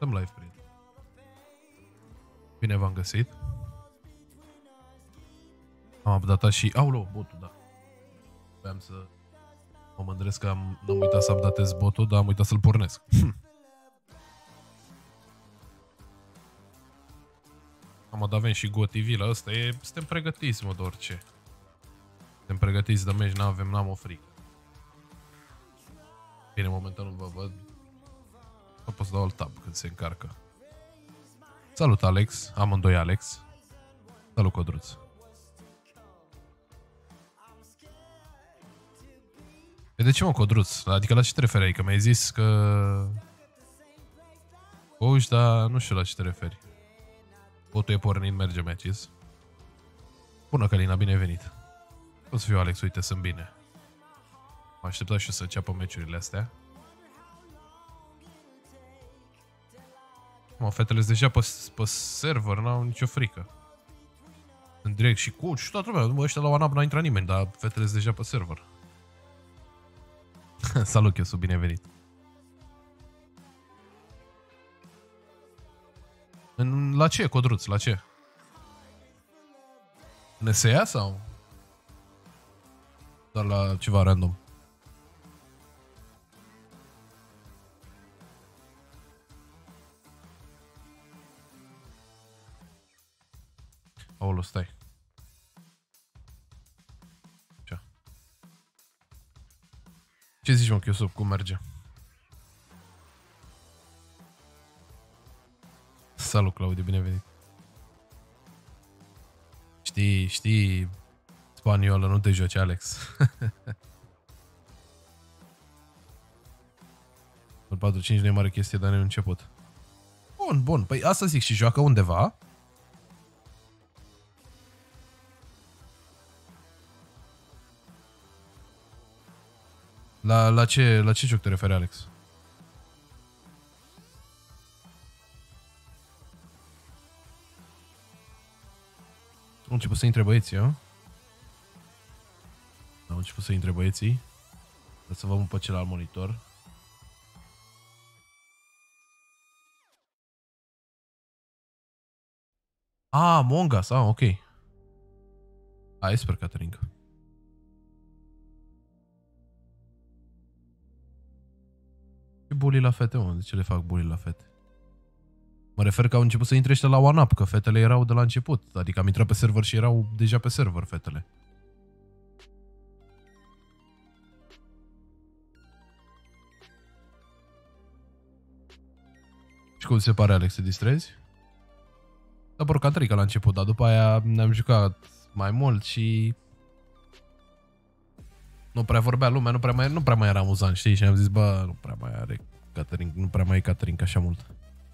Suntem live, prieteni. Bine v-am găsit. Am updatat și... Aoleu, botul, da. Vreau să mă mândresc că n-am uitat să updatez botul, dar am uitat să-l pornesc. Avem și GoTV la ăsta. Suntem pregătiți, mă, de orice. Suntem pregătiți de meci, n-am o frică. Bine, momentan nu vă văd. O pot să dau alt tab când se încarcă. Salut, Alex. Amândoi Alex. Salut, Codruț. De ce, mă, Codruț? Adică la ce te referi? Că mi-ai zis că... Uși, dar nu știu la ce te referi. Botul e pornit, merge matches. Bună, Călina, bine ai venit. O să fiu, Alex, uite, sunt bine. M-am așteptat și eu să înceapă meciurile astea. Mă, fetele sunt deja pe server, n-au nicio frică. În direct și coach și toată lumea. Ăștia la OneUp n-a intrat nimeni, dar fetele sunt deja pe server. Salut, Chiosu, bine ai venit. La ce, Codruț, la ce? În SEA sau? Doar la ceva random. Aolo, stai. Ce zici, mă, Chiosop, cum merge? Salut, Claudiu, bine venit. Știi, spaniolă, nu te joci, Alex. În 4-5 nu e mare chestie, dar nu e început. Bun. Păi asta zic, și joacă undeva. La ce joc te referi, Alex? Au început să intre băieții, a? Au început să intre băieții. Să vă mut pe celălalt monitor. Among Us, ok. Sper, Caterinca. Ce bully la fete, mă? De ce le fac bully la fete? Mă refer că au început să intre ăștia la OneUp, că fetele erau de la început. Adică am intrat pe server și erau deja pe server fetele. Și cum se pare, Alex, te distrezi? Da, porcatrica la început, dar după aia ne-am jucat mai mult și... Nu prea vorbea lumea, nu prea mai era amuzant, știi? Și am zis, bă, nu prea mai are Catering, nu prea mai e Catering așa mult.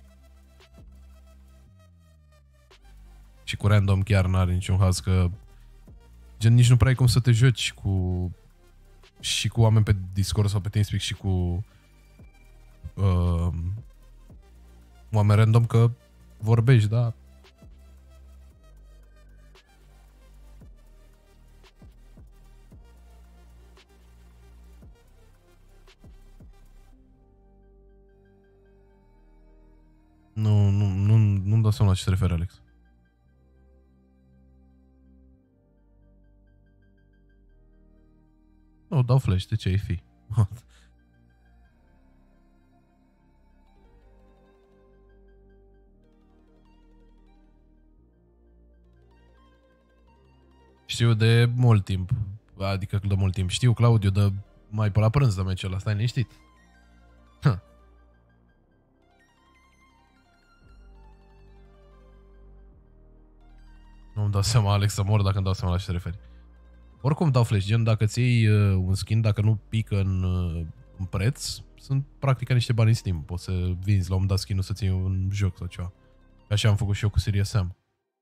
Și cu random chiar n-are niciun haz, că gen nici nu prea ai cum să te joci și cu oameni pe Discord sau pe TeamSpeak și cu oameni random, că vorbești, da? Nu-mi dau seama la ce se referă, Alex. Nu, dau flash, de ce ai fi? Știu de mult timp. Adică de mult timp. Știu, Claudiu, de mai pe la prânz de meciul ăla. Stai liniștit. Nu-mi dau seama, Alex, să mor dacă îmi dau seama la ce te referi. Oricum dau flash, gen dacă ți iei un skin, dacă nu pică în preț, sunt practic niște bani în Steam. Poți să vinzi la un moment dat skin-ul să ții un joc sau ceva. Așa am făcut și eu cu Serious Sam.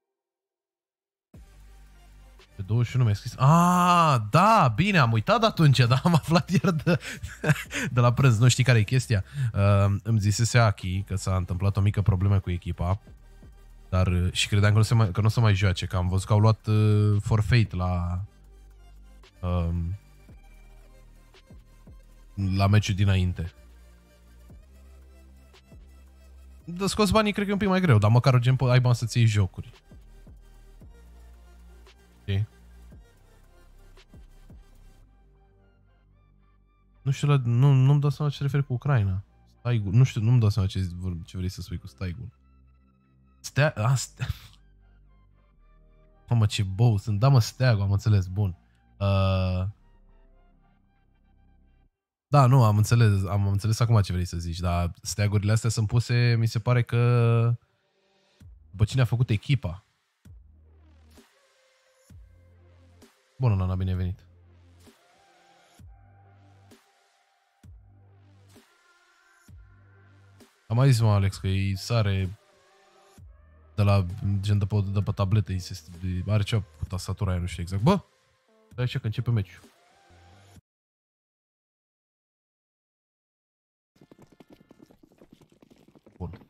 Pe 21 mi-ai scris. Da, bine, am uitat atunci, dar am aflat iar de la prânz. Nu știi care e chestia? Îmi zisese Aki că s-a întâmplat o mică problemă cu echipa. Dar și credeam că nu se mai joace, că am văzut că au luat forfeit la meciul dinainte. De scos banii cred că e un pic mai greu, dar măcar gen ai bani să-ți iei jocuri. Ok. Nu știu, nu-mi dau seama ce referi cu Ucraina. Staigul, nu știu, nu-mi dau seama ce vrei să spui cu Staigul. Mamă, ce bou sunt. Da, mă, Steagul, am înțeles, bun. Da, nu, am înțeles acum ce vrei să zici, dar steagurile astea sunt puse, mi se pare că după cine a făcut echipa. Bună, Nana, bine ai venit. Am mai zis, mă, Alex, că îi sare de la gen de pe tabletă, are ceva cu tastatura aia, nu știu exact. Bă, stai așa că începe meciul. Bun.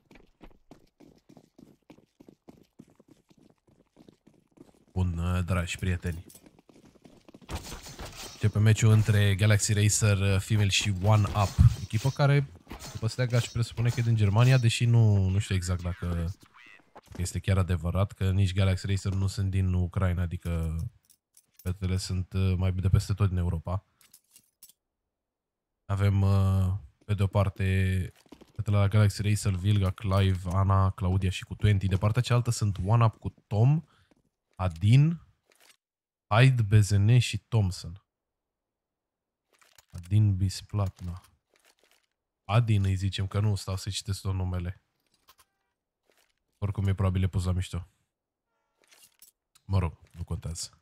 Bun, dragi prieteni. Începe meciul între Galaxy Racer Female și One Up. Echipă care, după Steag, aș presupune că e din Germania, deși nu știu exact dacă este chiar adevărat, că nici Galaxy Racer nu sunt din Ucraina, adică fetele sunt mai de peste tot din Europa. Avem, pe de o parte, fetele la Galaxy Racer, Vilga, Clive, Ana, Claudia și cu 20. De partea cealaltă sunt One Up cu Tom, Adin, Hyde, Bezene și Thompson. Adin Bisplatna. Adin îi zicem, că nu stau să citesc tot numele. Oricum e probabil pus la mișto. Mă rog, nu contează.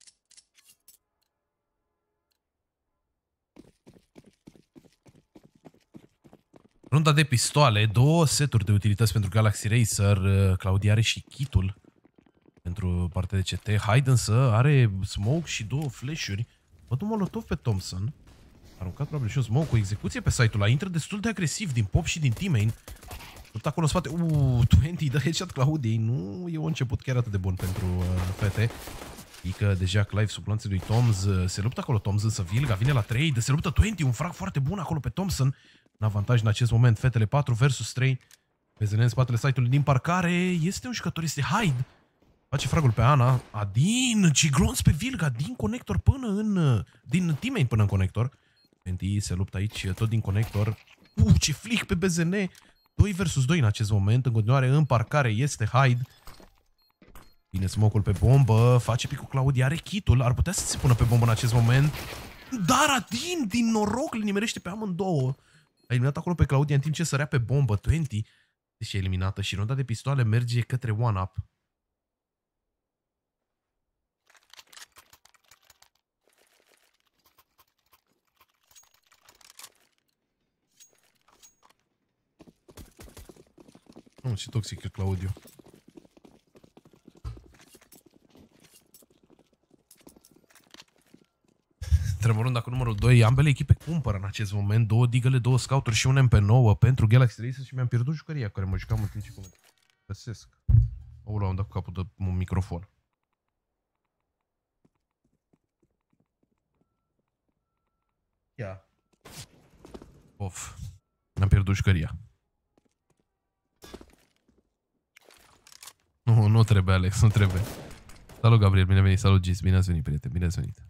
Runda de pistoale, 2 seturi de utilități pentru Galaxy Racer. Claudia are și kitul pentru partea de CT. Hyde însă are smoke și 2 flash-uri. Văd un molotov pe Thompson. Aruncat probabil și un smoke cu execuție pe site-ul ăla. Intră destul de agresiv din pop și din teammate. Lupta acolo în spate. 20 dă headshot Claudiei. Nu e un început chiar atât de bun pentru fete. Că deja Clive sub lanțul lui Toms. Se luptă acolo Toms, însă Vilga vine la trade. Se luptă 20, un frag foarte bun acolo pe Thompson. În avantaj în acest moment. Fetele 4 versus 3. PZN în spatele site-ului din parcare. Este un jucător, este Hyde. Face fragul pe Ana. Adin, Ciglons pe Vilga. Din conector până în... din teammate până în conector. Menti se luptă aici tot din conector. Ce flic pe BZN. 2 versus 2 în acest moment. În continuare în parcare este Hyde. Vine smoke-ul pe bombă. Face picul Claudia. Are kitul. Ar putea să se pună pe bombă în acest moment. Dar Adin din noroc le nimerește pe amândouă. A eliminat acolo pe Claudia în timp ce sărea pe bombă. 20. Deși e eliminată și runda de pistoale merge către One Up. Ce toxic e Claudiu. Tremurând cu numărul 2, ambele echipe cumpără în acest moment 2 digăle, 2 scouturi și un MP9 pentru Galaxy Racer și mi-am pierdut jucăria care mă jucam în timp ce găsesc. Oula, am dat cu capul de un microfon. Ia. Of. Mi-am pierdut jucăria. Nu trebuie, Alex, nu trebuie. Salut, Gabriel, bine venit, salut, Gis, bine ați venit, prieten, bine ați venit.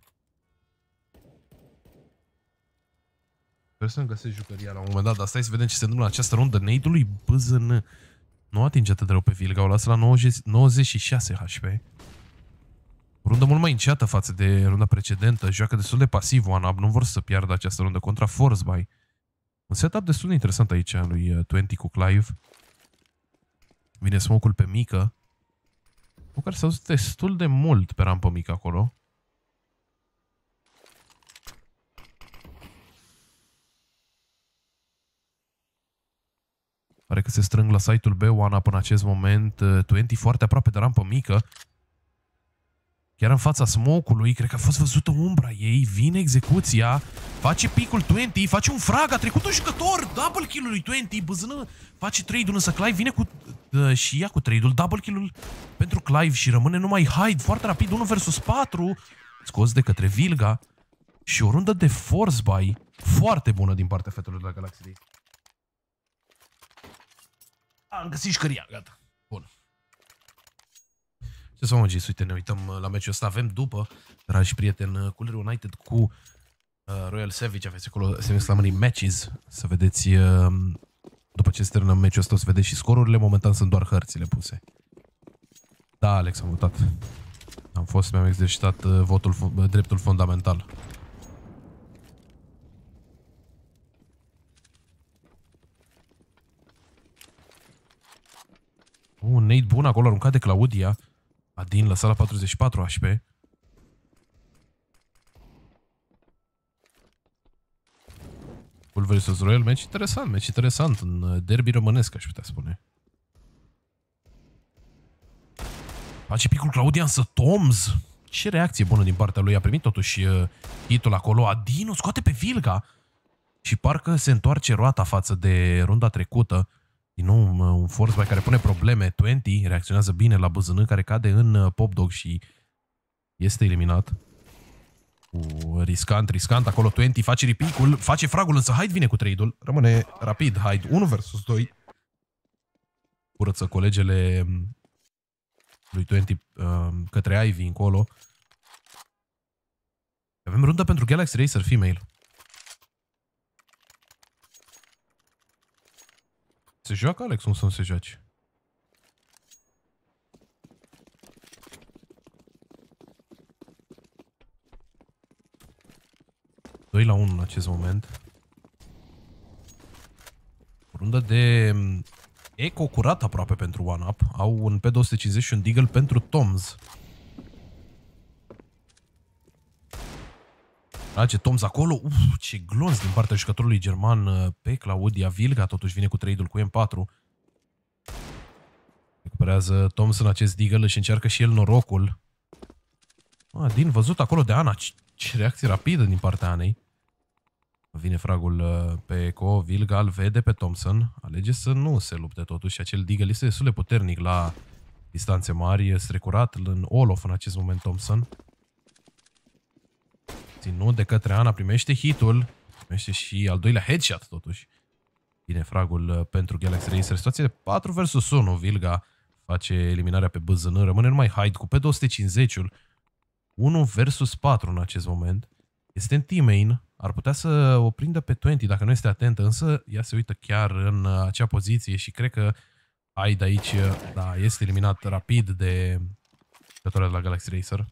Sper să-mi găsesc jucăria la un moment dat, dar stai să vedem ce se întâmplă în această rundă. Nade-ului BZN nu atinge atât de rău pe Vilga, o lasă la 96 HP. O rundă mult mai înceată față de runda precedentă, joacă destul de pasiv One Up, nu vor să piardă această rundă contra Forcebuy. Un setup destul de interesant aici lui 20 cu Clive. Vine smoke-ul pe mică. Cu care s-a dus destul de mult pe rampă mică acolo. Pare că se strâng la site-ul B, One Up în acest moment. 20 foarte aproape de rampă mică. Chiar în fața smoke-ului, cred că a fost văzută umbra ei. Vine execuția, face picul 20, face un frag, a trecut un jucător. Double kill-ul lui 20, băzână, face trade-ul, însă Clive vine cu... și ia cu trade-ul, double kill-ul pentru Clive și rămâne numai Hyde, foarte rapid, 1 versus 4, scos de către Vilga. Și o rundă de Forcebuy foarte bună din partea fetelor de la Galaxy. Am găsit șcăria, gata. Bun. Ce să mă gis, uite, ne uităm la meciul ăsta. Avem după, dragi prieteni, Cooler United cu Royal Savage. Aveți acolo semnul matches. Să vedeți, după ce se termină meciul ăsta, o să vedeți și scorurile. Momentan sunt doar hărțile puse. Da, Alex, am votat. Am fost, mi-am exercitat dreptul fundamental. Un nade bun acolo, aruncat de Claudia. Adin la sala 44 HP. Bull vs Royal, meci interesant, în derby românesc, aș putea spune. Face picul Claudia, însă Toms. Ce reacție bună din partea lui, a primit totuși hitul acolo. Adin o scoate pe Vilga. Și parcă se întoarce roata față de runda trecută. Din nou un forcebuy care pune probleme. 20 reacționează bine la BZN, care cade în Popdog și este eliminat. Riscant acolo. 20 face ripicul, face fragul, însă Hyde vine cu trade-ul. Rămâne rapid Hyde, 1 vs 2. Curăță colegele lui 20 către Ivy încolo. Avem rundă pentru Galaxy Racer Female. Se joacă, Alex? Nu să nu se joace. Doi la 1 în acest moment. O rundă de eco curat aproape pentru one-up. Au un P250 și un Deagle pentru Toms. Trage Toms acolo. Ce glonț din partea jucătorului german pe Claudia. Vilga totuși vine cu trade-ul cu M4. Recuperează Toms în acest Deagle și încearcă și el norocul. Din văzut acolo de Ana. Ce reacție rapidă din partea Anei. Vine fragul pe Eco. Vilga îl vede pe Thompson. Alege să nu se lupte totuși. Acel Deagle este destul de puternic la distanțe mari. Strecurat în Olof în acest moment Thompson. Ținut de către Ana, primește hitul. Primește și al doilea headshot totuși. Vine fragul pentru Galaxy Racer. Situație de 4 vs 1. Vilga face eliminarea pe BZN. Rămâne numai Hyde cu P250-ul. 1 vs 4 în acest moment. Este în team-main. Ar putea să o prindă pe 20 dacă nu este atentă, însă ea se uită chiar în acea poziție și cred că Hyde aici, da, este eliminat rapid de jucătoarea de la Galaxy Racer.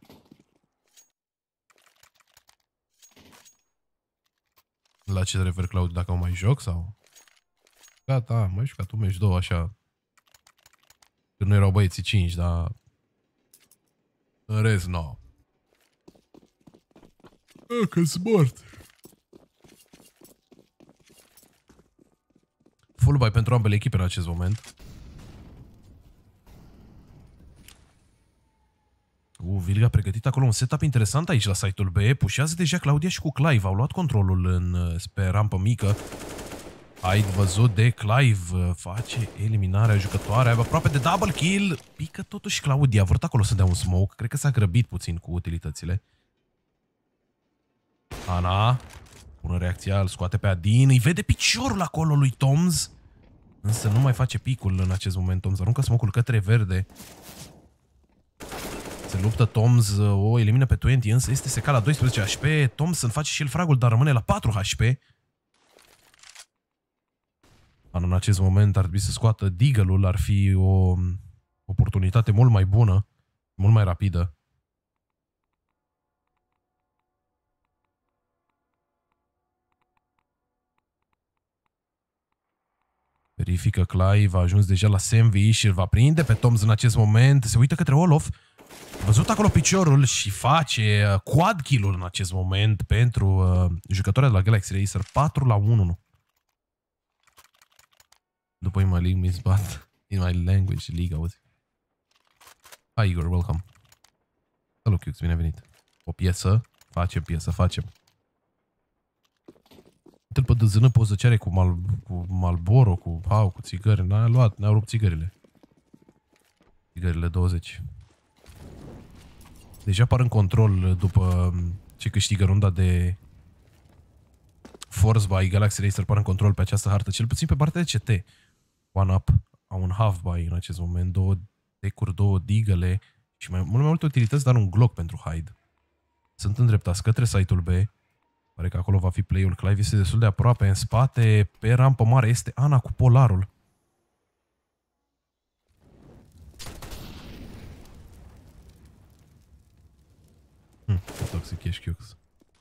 La ce te referi, Claudiu, dacă o mai joc sau? Gata, mai jucat un meci 2 așa. Când nu erau băieții 5, dar în rest, nu. Că smart. Full buy pentru ambele echipe în acest moment. Vilga a pregătit acolo un setup interesant aici la site-ul B. Pușează deja Claudia și cu Clive. Au luat controlul pe rampă mică. Hyde văzut de Clive. Face eliminarea jucătoare. Aproape de double kill. Pică totuși Claudia. A vrut acolo să dea un smoke. Cred că s-a grăbit puțin cu utilitățile. Ana. Bună reacția. Îl scoate pe Adin. Îi vede piciorul acolo lui Toms. Însă nu mai face picul în acest moment. Toms aruncă smoke-ul către verde. Se luptă Toms, o elimină pe 20, însă este secat la 12 HP. Thompson face și el fragul, dar rămâne la 4 HP. În acest moment ar trebui să scoată Deagle-ul, ar fi o oportunitate mult mai bună, mult mai rapidă. Verifică Clive, a ajuns deja la Samvi și îl va prinde pe Toms în acest moment. Se uită către Olof. Văzut acolo piciorul și face quad kill-ul în acest moment pentru jucătoarea de la Galaxy Racer. 4 la 1. După in my league means but in my language league, auzi. Hi Igor, welcome. Salut Cux, bine venit. O piesă, facem. Uite-l pe dăzână poză ce are cu Marlboro, cu țigări. N-a luat, ne-au rupt țigările. Țigările 20. Deja par în control după ce câștigă runda de Force by Galaxy Racer, par în control pe această hartă, cel puțin pe partea de CT. One up au un half-buy în acest moment, 2 decuri, 2 digăle și mult mai multe utilități, dar un Glock pentru Hyde. Sunt îndreptați către site-ul B. Pare că acolo va fi play-ul. Clive este destul de aproape. În spate, pe rampă mare, este Ana cu Polarul. Toxic ești, Cux.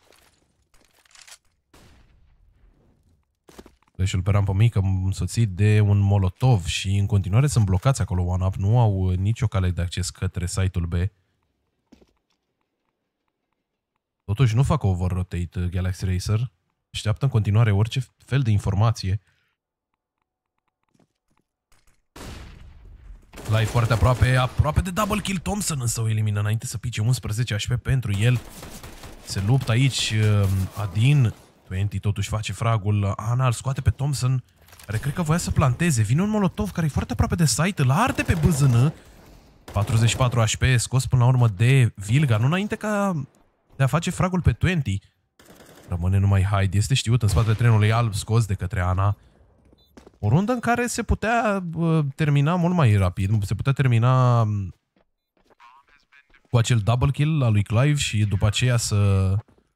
Flash-ul pe rampă mică, însoțit de un molotov și în continuare sunt blocați acolo one-up. Nu au nicio cale de acces către site-ul B. Totuși nu fac over-rotate Galaxy Racer. Așteaptă în continuare orice fel de informație. Live foarte aproape de double kill. Thompson însă o elimină înainte să pice 11 HP pentru el. Se luptă aici Adin. 20 totuși face fragul. Ana îl scoate pe Thompson, care cred că voia să planteze. Vine un molotov care e foarte aproape de site, îl arde pe BZN. 44 HP, scos până la urmă de Vilga, nu înainte ca de a face fragul pe 20. Rămâne numai Hyde, este știut în spatele trenului alb, scos de către Ana. O rundă în care se putea termina mult mai rapid, se putea termina cu acel double kill al lui Clive și după aceea să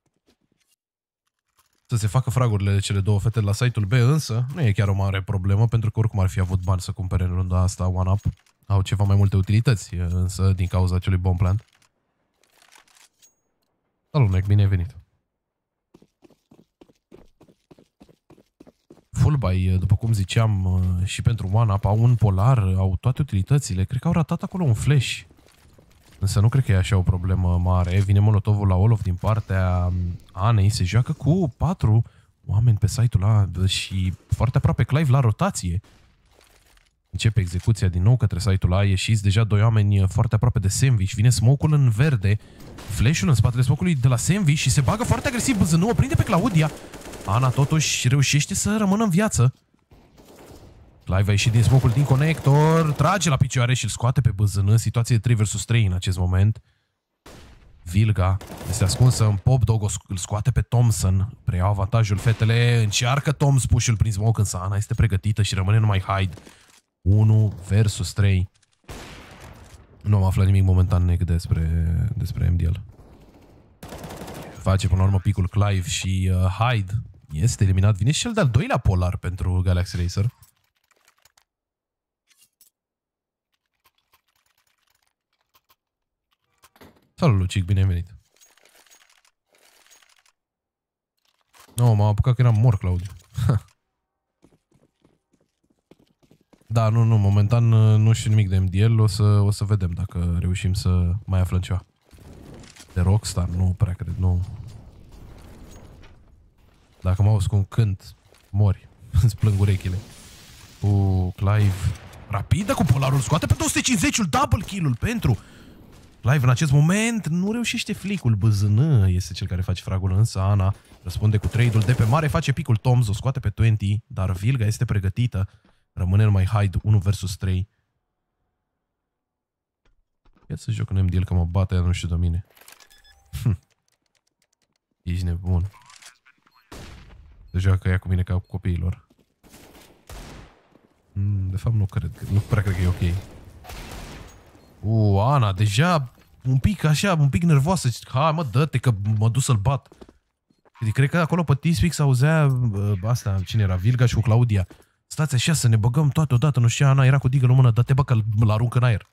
se facă fragurile de cele două fete la site-ul B, însă nu e chiar o mare problemă, pentru că oricum ar fi avut bani să cumpere în runda asta one-up. Au ceva mai multe utilități, însă din cauza acelui bomb plant. Salut, Nec, bine ai venit. Full buy, după cum ziceam, și pentru one-up, au un polar, au toate utilitățile. Cred că au ratat acolo un flash. Însă nu cred că e așa o problemă mare. Vine molotovul la Olof din partea Anei, se joacă cu 4 oameni pe site-ul ăla și foarte aproape Clive la rotație. Începe execuția din nou către site-ul ăla, ieșiți deja 2 oameni foarte aproape de Sandwich. Vine smoke-ul în verde, flash-ul în spatele smoke-ului de la Sandwich și se bagă foarte agresiv BZN, o prinde pe Claudia. Ana totuși reușește să rămână în viață. Clive a ieșit din smoke-ul din conector, trage la picioare și îl scoate pe BZN. Situație de 3 vs 3 în acest moment. Vilga este ascunsă în pop dog, îl scoate pe Thompson. Preiau avantajul fetele, încearcă Toms push-ul prin smoke, însă Ana este pregătită și rămâne numai Hyde. 1 vs 3. Nu am aflat nimic momentan nec despre MDL. Face până la urmă picul Clive și Hyde este eliminat. Vine și cel de-al doilea polar pentru Galaxy Racer. Salut, Lucic, bine ai venit. Nu, m-am apucat că eram mort, Claudiu. Da, nu, momentan nu știu nimic de MDL, o să vedem dacă reușim să mai aflăm ceva. De Rockstar, nu prea cred, nu. Dacă mă auzi cu un cânt, mori. Îți plâng urechile. Clive, rapidă cu polarul, scoate pe 250-ul, double kill-ul pentru Clive în acest moment. Nu reușește flick-ul, BZN este cel care face fragul, însă Ana răspunde cu trade-ul de pe mare, face picul Toms, o scoate pe 20, dar Vilga este pregătită. Rămâne numai Hyde, 1 vs 3. Ia să joc în MDL că mă bate, nu știu de mine. Ești nebun. Se joacă ea cu mine ca copiilor. De fapt nu cred, nu prea cred că e ok. Ana, deja un pic așa, un pic nervoasă. Hai mă, dă-te că mă duc să-l bat. Cred că acolo pe T-Speak s-auzea asta, cine era, Vilga și cu Claudia. Stați așa să ne băgăm toate odată, nu știu, Ana era cu digă în mână, dă-te bă că îl aruncă în aer.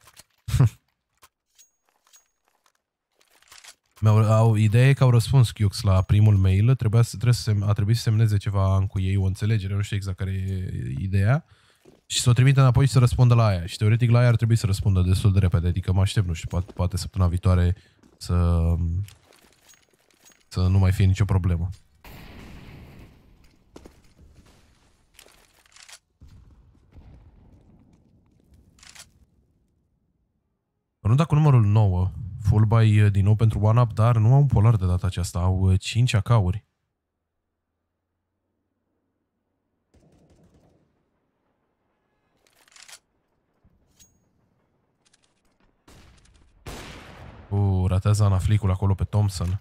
Ideea e că au răspuns Cux la primul mail, a trebuit să semneze ceva cu ei, o înțelegere, nu știu exact care e ideea. Și să o trimite înapoi și să răspundă la aia. Și teoretic la aia ar trebui să răspundă destul de repede, adică mă aștept, nu știu, poate săptămâna viitoare să nu mai fie nicio problemă. Runda cu numărul 9. Full buy din nou pentru one-up, dar nu au un polar de data aceasta. Au 5 AK-uri. Ratează Ana flick-ul acolo pe Thompson.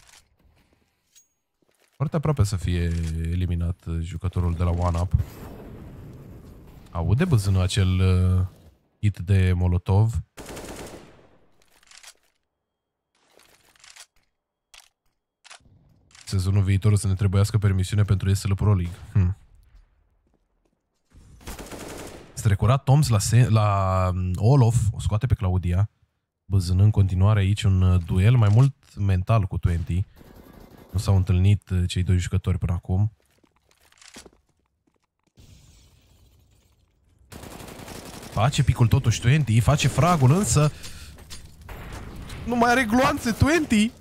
Foarte aproape să fie eliminat jucătorul de la one-up. Aude băzână acel hit de Molotov. Sezonul viitor o să ne trebuiască permisiune pentru SL Pro League. Strecurat Toms la Olof, o scoate pe Claudia, băzând în continuare aici un duel mai mult mental cu 20. Nu s-au întâlnit cei doi jucători până acum. Face picul totuși 20, face fragul, însă nu mai are gloanțe 20.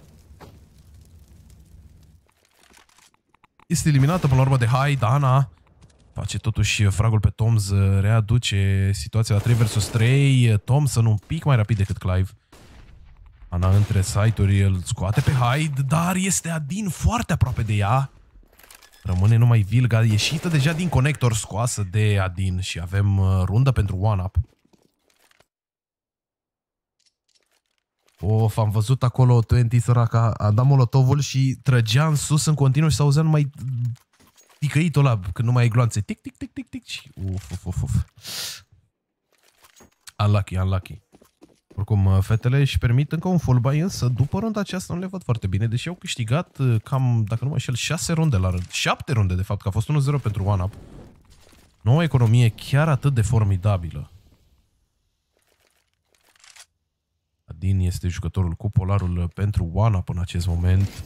Este eliminată până la urmă de Hyde. Ana face totuși fragul pe Toms, readuce situația la 3 vs 3. Thompson un pic mai rapid decât Clive. Ana între site-uri îl scoate pe Hyde, dar este Adin foarte aproape de ea. Rămâne numai Vilga, ieșită deja din conector, scoasă de Adin și avem rundă pentru one-up. Of, am văzut acolo 20 săraca, a dat molotovul și trăgea în sus în continuu și s-auzea numai ticăitul ăla, când nu mai e gloanțe. Tic, tic, tic, tic, tic. Uf. Unlucky, unlucky. Oricum, fetele își permit încă un full buy, însă după runda aceasta nu le văd foarte bine, deși au câștigat cam, dacă nu mă înșel, 6 runde la rând. 7 runde, de fapt, că a fost 1-0 pentru one-up. Noua economie chiar atât de formidabilă. Adin este jucătorul cu polarul pentru one-up în acest moment.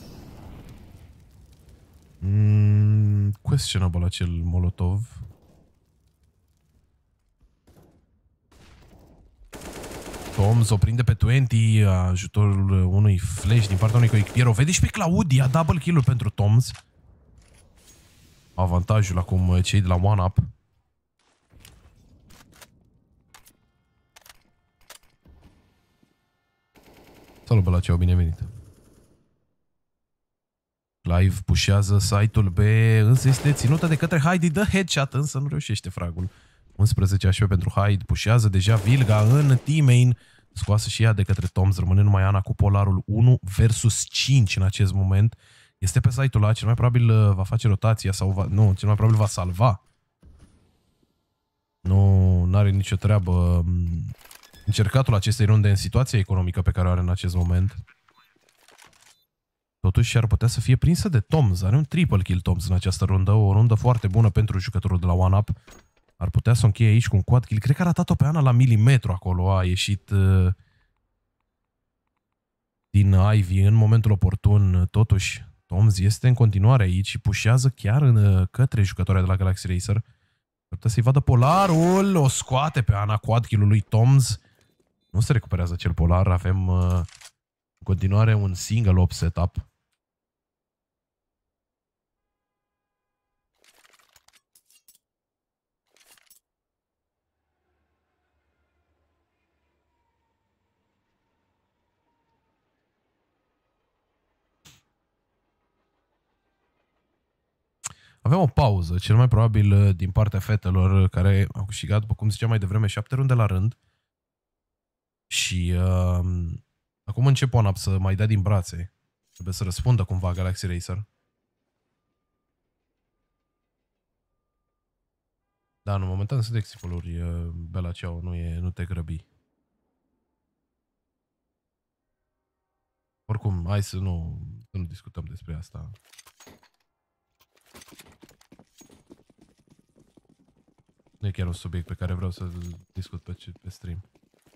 Questionable acel molotov. Toms o prinde pe 20, ajutorul unui flash din partea unui coechipier. O vede și pe Claudia, double kill-ul pentru Toms. Avantajul acum cei de la one-up. Salut, Bălaceu, bine venit. Clive pușează site-ul B, însă este ținută de către Hyde, dă headshot, însă nu reușește fragul. 11 HP pentru Hyde, pușează deja Vilga în team-main, scoasă și ea de către Toms, rămâne numai Ana cu polarul 1 vs 5 în acest moment. Este pe site-ul A, cel mai probabil va face rotația sau nu, cel mai probabil va salva. Nu are nicio treabă încercatul acestei runde în situația economică pe care o are în acest moment. Totuși ar putea să fie prinsă de Toms. Are un triple kill Toms în această rundă. O rundă foarte bună pentru jucătorul de la one-up. Ar putea să o încheie aici cu un quad kill. Cred că a ratat-o pe Ana la milimetru acolo. A ieșit din Ivy în momentul oportun. Totuși, Toms este în continuare aici și pușează chiar către jucătoarea de la Galaxy Racer. Ar putea să-i vadă polarul. O scoate pe Ana, quad kill-ul lui Toms. Nu se recuperează cel polar. Avem în continuare un single op setup. Avem o pauză, cel mai probabil din partea fetelor care au câștigat, după cum ziceam mai devreme, 7 runde la rând. Și acum încep one-up să mai dea din brațe. Trebuie să răspundă cumva Galaxy Racer. Da, în momentan sunt exifoluri, Bella Ciao, nu te grăbi. Oricum, hai să nu discutăm despre asta. Nu e chiar un subiect pe care vreau să discut pe stream.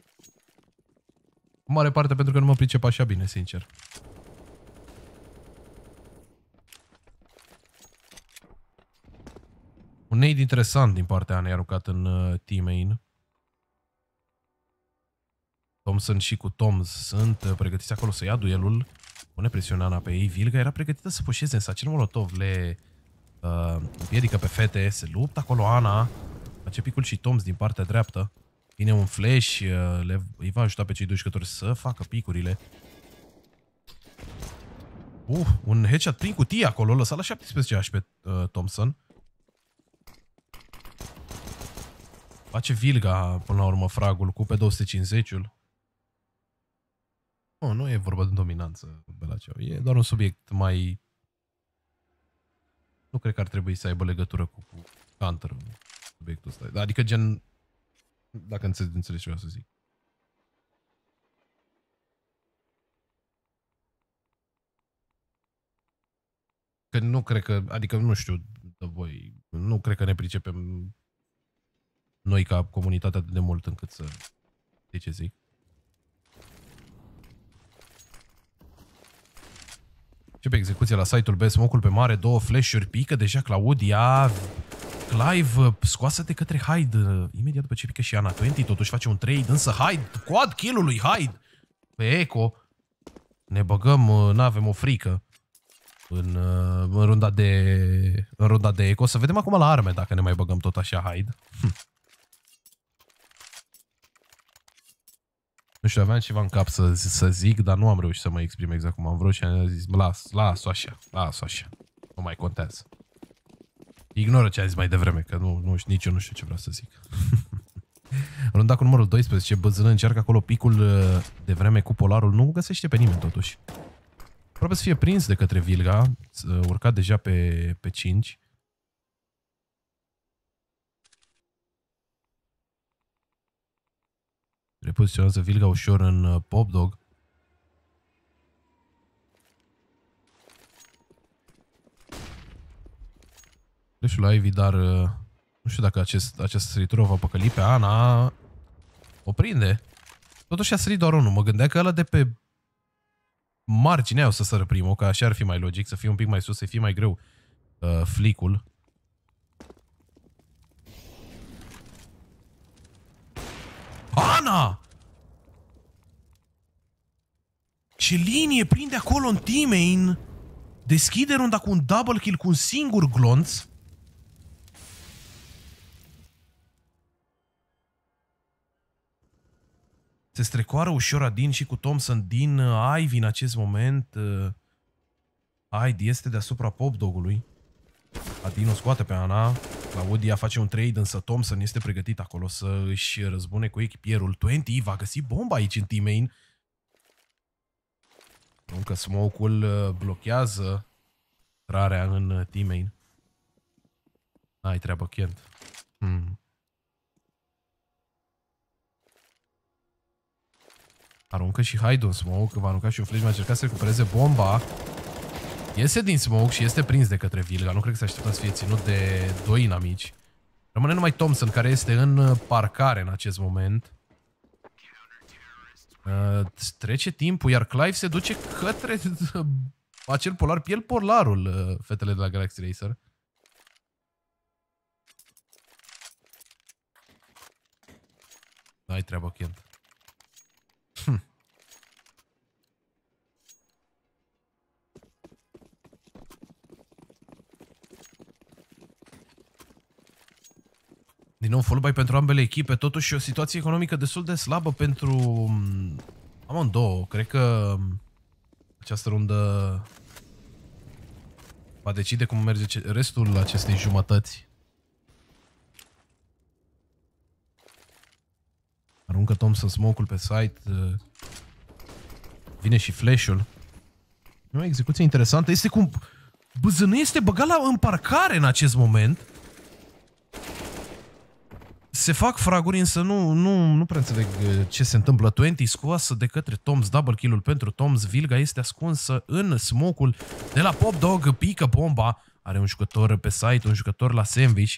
În mare parte pentru că nu mă pricep așa bine, sincer. Un nade interesant din partea Anei aruncat în team-main. Thompson și cu Toms sunt pregătiți acolo să ia duelul. Pune presiunea Ana pe ei. Vilga era pregătită să pușeze, însă acel molotov le împiedică pe fete. Se luptă acolo Ana. Face picul și Toms din partea dreaptă. Vine un flash, îi va ajuta pe cei doi jucători să facă picurile. Un headshot prin cutie acolo, lăsat la 17 HP pe Thompson. Face Vilga până la urmă fragul cu pe 250-ul. Nu e vorba de dominanță, Bellaceo. E doar un subiect mai... Nu cred că ar trebui să aibă legătură cu counter-ul. subiectul ăsta. Adică gen... Dacă înțelegi ce vreau să zic. Că nu cred că... Adică nu știu de voi. Nu cred că ne pricepem noi ca comunitate atât de mult încât să... De ce zic? Ce pe execuție la site-ul B, smoke-ul pe mare, 2 flash-uri, pică deja Claudia. Clive scoasă de către Hyde imediat după ce pică și Ana 20, totuși face un trade, însă Hyde, quad kill-ul lui Hyde pe Echo. Ne băgăm, n-avem o frică în runda de Echo. Să vedem acum la arme dacă ne mai băgăm tot așa Hyde. Nu știu, aveam ceva în cap să zic, dar nu am reușit să mă exprim exact cum am vrut și am zis, las-o așa, nu mai contează. Ignoră ce am zis mai devreme, că nici eu nu știu ce vreau să zic. Runda cu numărul 12, Băzână încearcă acolo picul de vreme cu polarul, nu găsește pe nimeni totuși. Probabil să fie prins de către Vilga, urcat deja pe 5. Repoziționează Vilga ușor în Popdog. Flash-ul la Ivy, dar nu știu dacă această săritură o va păcăli pe Ana. O prinde. Totuși a sărit doar unul. Mă gândeam că ăla de pe marginea o să sără primul, că așa ar fi mai logic, să fie un pic mai sus, să fie mai greu flick-ul. Ana! Ce linie prinde acolo în team-main. Deschide runda cu un double kill cu un singur glonț. Se strecoară ușor Adin și cu Thompson din Ivy în acest moment. Ivy este deasupra Popdog-ului. Adin o scoate pe Ana. Claudia face un trade, însă Thompson este pregătit acolo să își răzbune cu echipierul. 20 va găsi bomba aici în team-main. Încă smoke-ul blochează intrarea în team-main. Ai treabă, Kent. Aruncă și Hyde un smoke, va arunca și un flash, va încerca să recupereze bomba. Iese din smoke și este prins de către Vilga. Nu cred că se așteptă să fie ținut de 2 inamici. Rămâne numai Thompson, care este în parcare în acest moment. Trece timpul, iar Clive se duce către acel polar, piel polarul, fetele de la Galaxy Racer. Ai treabă, Kent. Din nou follow-by pentru ambele echipe, totuși o situație economică destul de slabă pentru amândouă. Cred că această rundă va decide cum merge restul acestei jumătăți. Aruncă Thompson smoke-ul pe site. Vine și flash-ul. O execuție interesantă. Este cum Băzână este băgat în parcare în acest moment. Se fac fraguri, însă nu prea înțeleg ce se întâmplă. 20 scoasă de către Toms, double kill-ul pentru Toms. Vilga este ascunsă în smoke-ul de la Popdog, pică bomba. Are un jucător pe site, un jucător la sandwich.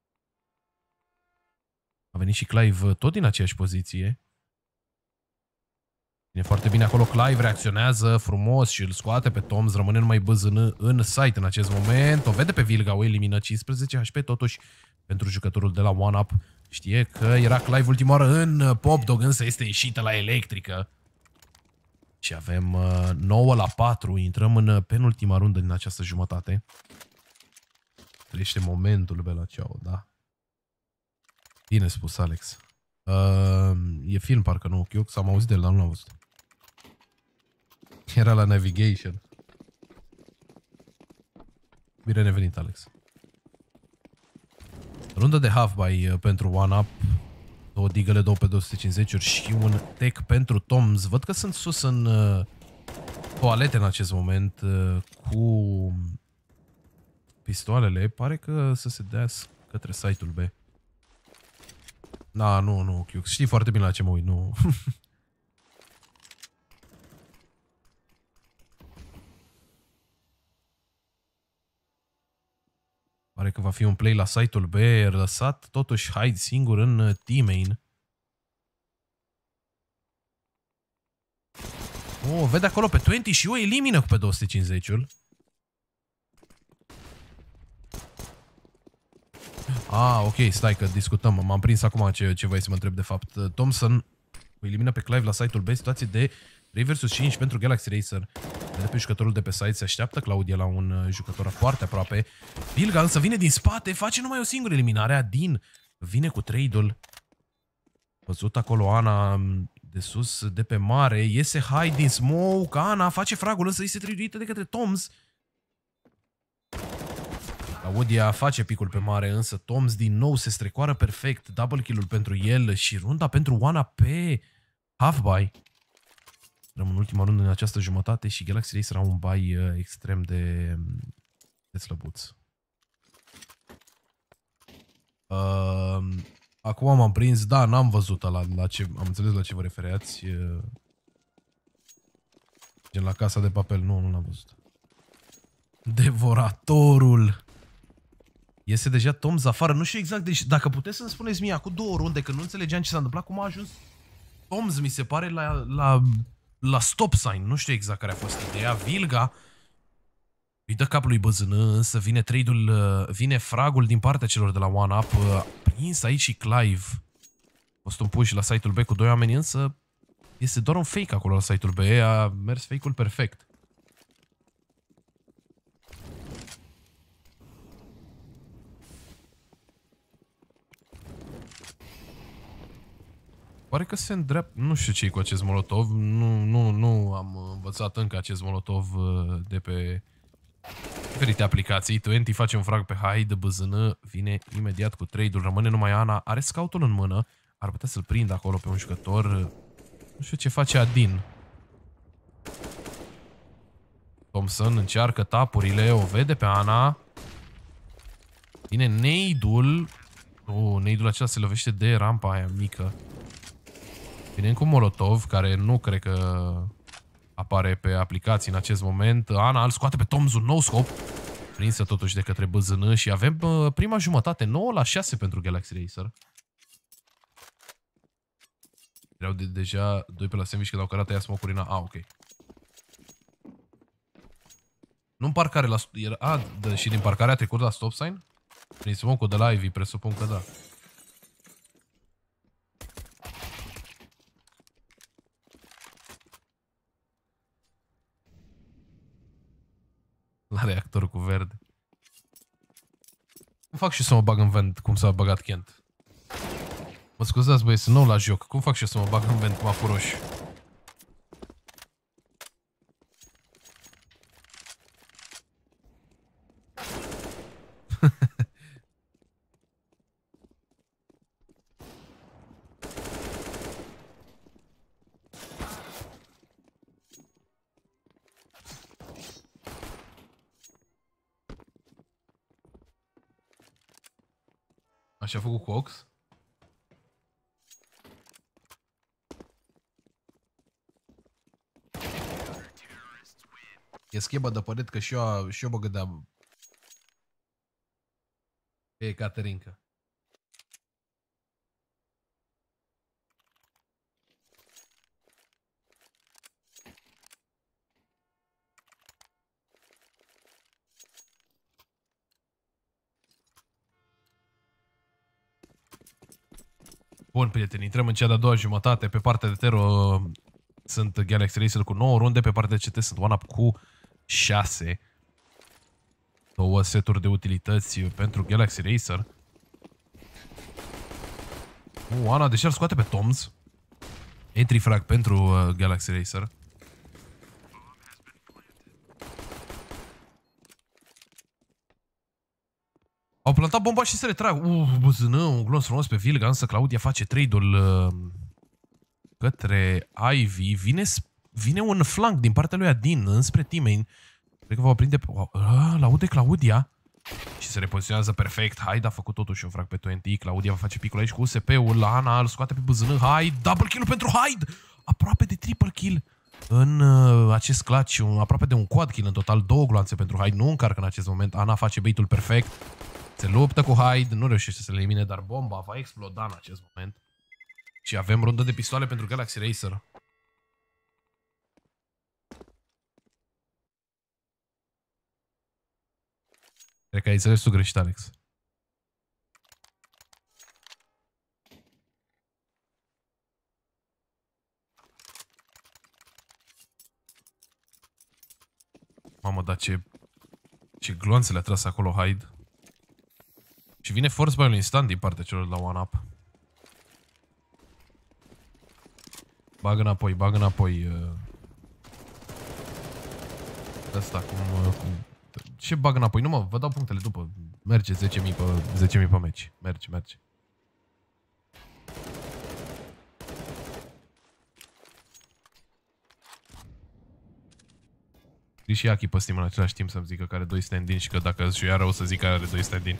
A venit și Clive tot din aceeași poziție. Vine foarte bine acolo Clive, reacționează frumos și îl scoate pe Toms. Rămâne numai Băzână în site în acest moment. O vede pe Vilga, o elimină 15 HP totuși pentru jucătorul de la One Up. Știe că era Clive ultima oară în Popdog, însă este ieșită la electrică. Și avem 9-4. Intrăm în penultima rundă din această jumătate. Trăiește momentul Bela Ciao, da. Bine spus, Alex. E film, parcă nu, Chiuc, s-am auzit de el, dar nu l-am văzut. Era la Navigation. Bine nevenit, Alex. Rundă de half-buy pentru One Up. 2 digăle, 2 pe 250-uri și un tech pentru Toms. Văd că sunt sus în toalete în acest moment cu pistoalele. Pare că să se dea către site-ul B. Da, nu, Chiux. Știi foarte bine la ce mă uit, nu. Pare că va fi un play la site-ul B lăsat, totuși Hyde singur în T-main. Oh, vede acolo pe 20 și o elimină cu pe 250-ul. Ah, ok, stai că discutăm. M-am prins acum ce voi să mă întreb de fapt. Thompson o elimină pe Clive la site-ul B, situație de 3 vs 5 pentru Galaxy Racer. De pe jucătorul de pe site se așteaptă Claudia la un jucător foarte aproape. Bilga însă vine din spate, face numai o singură eliminare. Adin vine cu trade-ul. Văzut acolo Ana de sus, de pe mare. Iese Hyde din smoke. Ana face fragul, însă este trade-uită de către Toms. Claudia face picul pe mare, însă Toms din nou se strecoară perfect. Double kill-ul pentru el și runda pentru Oana pe half-buy. Rămân ultima rundă în această jumătate și Galaxy Racer au un buy extrem de slăbuț. Acum m-am prins, da, n-am văzut la ce, am înțeles la ce vă refereați. Gen la Casa de Papel, nu l-am văzut. Devoratorul! Iese deja Toms afară, nu știu exact, deci dacă puteți să-mi spuneți mie acum 2 runde, că nu înțelegeam ce s-a întâmplat, cum a ajuns Toms, mi se pare, la stop sign, nu știu exact care a fost ideea. Vilga îi dă capul lui BZN, însă vine trade-ul, vine fragul din partea celor de la One Up, prins aici și Clive. A fost un push la site-ul B cu 2 oameni, însă este doar un fake acolo la site-ul B, a mers fake-ul perfect. Pare că se îndreaptă, nu știu ce-i cu acest molotov, nu am învățat încă acest molotov de pe diferite aplicații. 20 face un frag pe Hyde, BZN vine imediat cu trade-ul, rămâne numai Ana, are scout-ul în mână, ar putea să-l prindă acolo pe un jucător, nu știu ce face Adin. Thompson încearcă tapurile, o vede pe Ana, vine nade-ul, nade-ul acela se lovește de rampa aia mică. Vine cu molotov, care nu cred că apare pe aplicații în acest moment. Ana îl scoate pe Toms un nou scop, prinsă totuși de către BZN și avem prima jumătate, 9-6 pentru Galaxy Racer. Erau deja 2 pe la sandwich când au cărat aia smoke-uri. Ok. Nu în parcare la... și din parcare a trecut la stop sign? Prin smoke-ul de la Ivy, presupun că da. La reactor cu verde. Cum fac și să mă bag în vent cum s-a băgat Kent? Mă scuzați, băieți, sunt nou la joc. Cum fac și eu să mă bag în vent cum a fost roșu? Așa a făcut cu Ox? E schemă de păret că și eu mă gândeam e Caterinca. Bun, prieteni, intrăm în cea de-a doua jumătate. Pe partea de Tero sunt Galaxy Racer cu 9 runde, pe partea de CT sunt One Up cu 6. 2 seturi de utilități pentru Galaxy Racer. Ana deși ar scoate pe Toms. Entry frag pentru Galaxy Racer. Au plantat bomba și se retrag. BZN, un glonț frumos pe Vilga, însă Claudia face trade-ul către Ivy. Vine un flank din partea lui Adin înspre T-main. Cred că va prinde... L-aude Claudia. Și se repoziționează perfect. Hyde a făcut totuși un frag pe 20. Claudia va face picul aici cu USP-ul. La Ana îl scoate pe băzână. Hyde, double kill pentru Hyde! Aproape de triple kill în acest clutch. Aproape de un quad kill în total. 2 gloanțe pentru Hyde. Nu încarcă în acest moment. Ana face baitul perfect. Se luptă cu Hyde. Nu reușește să le elimine, dar bomba va exploda în acest moment. Și avem rundă de pistoale pentru Galaxy Racer. Cred că ai înțeles tu greșit, Alex. Mamă, dar ce gloanțe le-a tras acolo Hyde. Și vine force by-ul instant din partea celor de la One Up. Bagă înapoi. Asta, cum... Ce bag înapoi? Nu mă, vă dau punctele după. Merge 10.000 pe meci. Merge. Scrii și Aki pe Steam în același timp să-mi zică că are 2 stand-in și că dacă și iară o să zic că are 2 stand-in.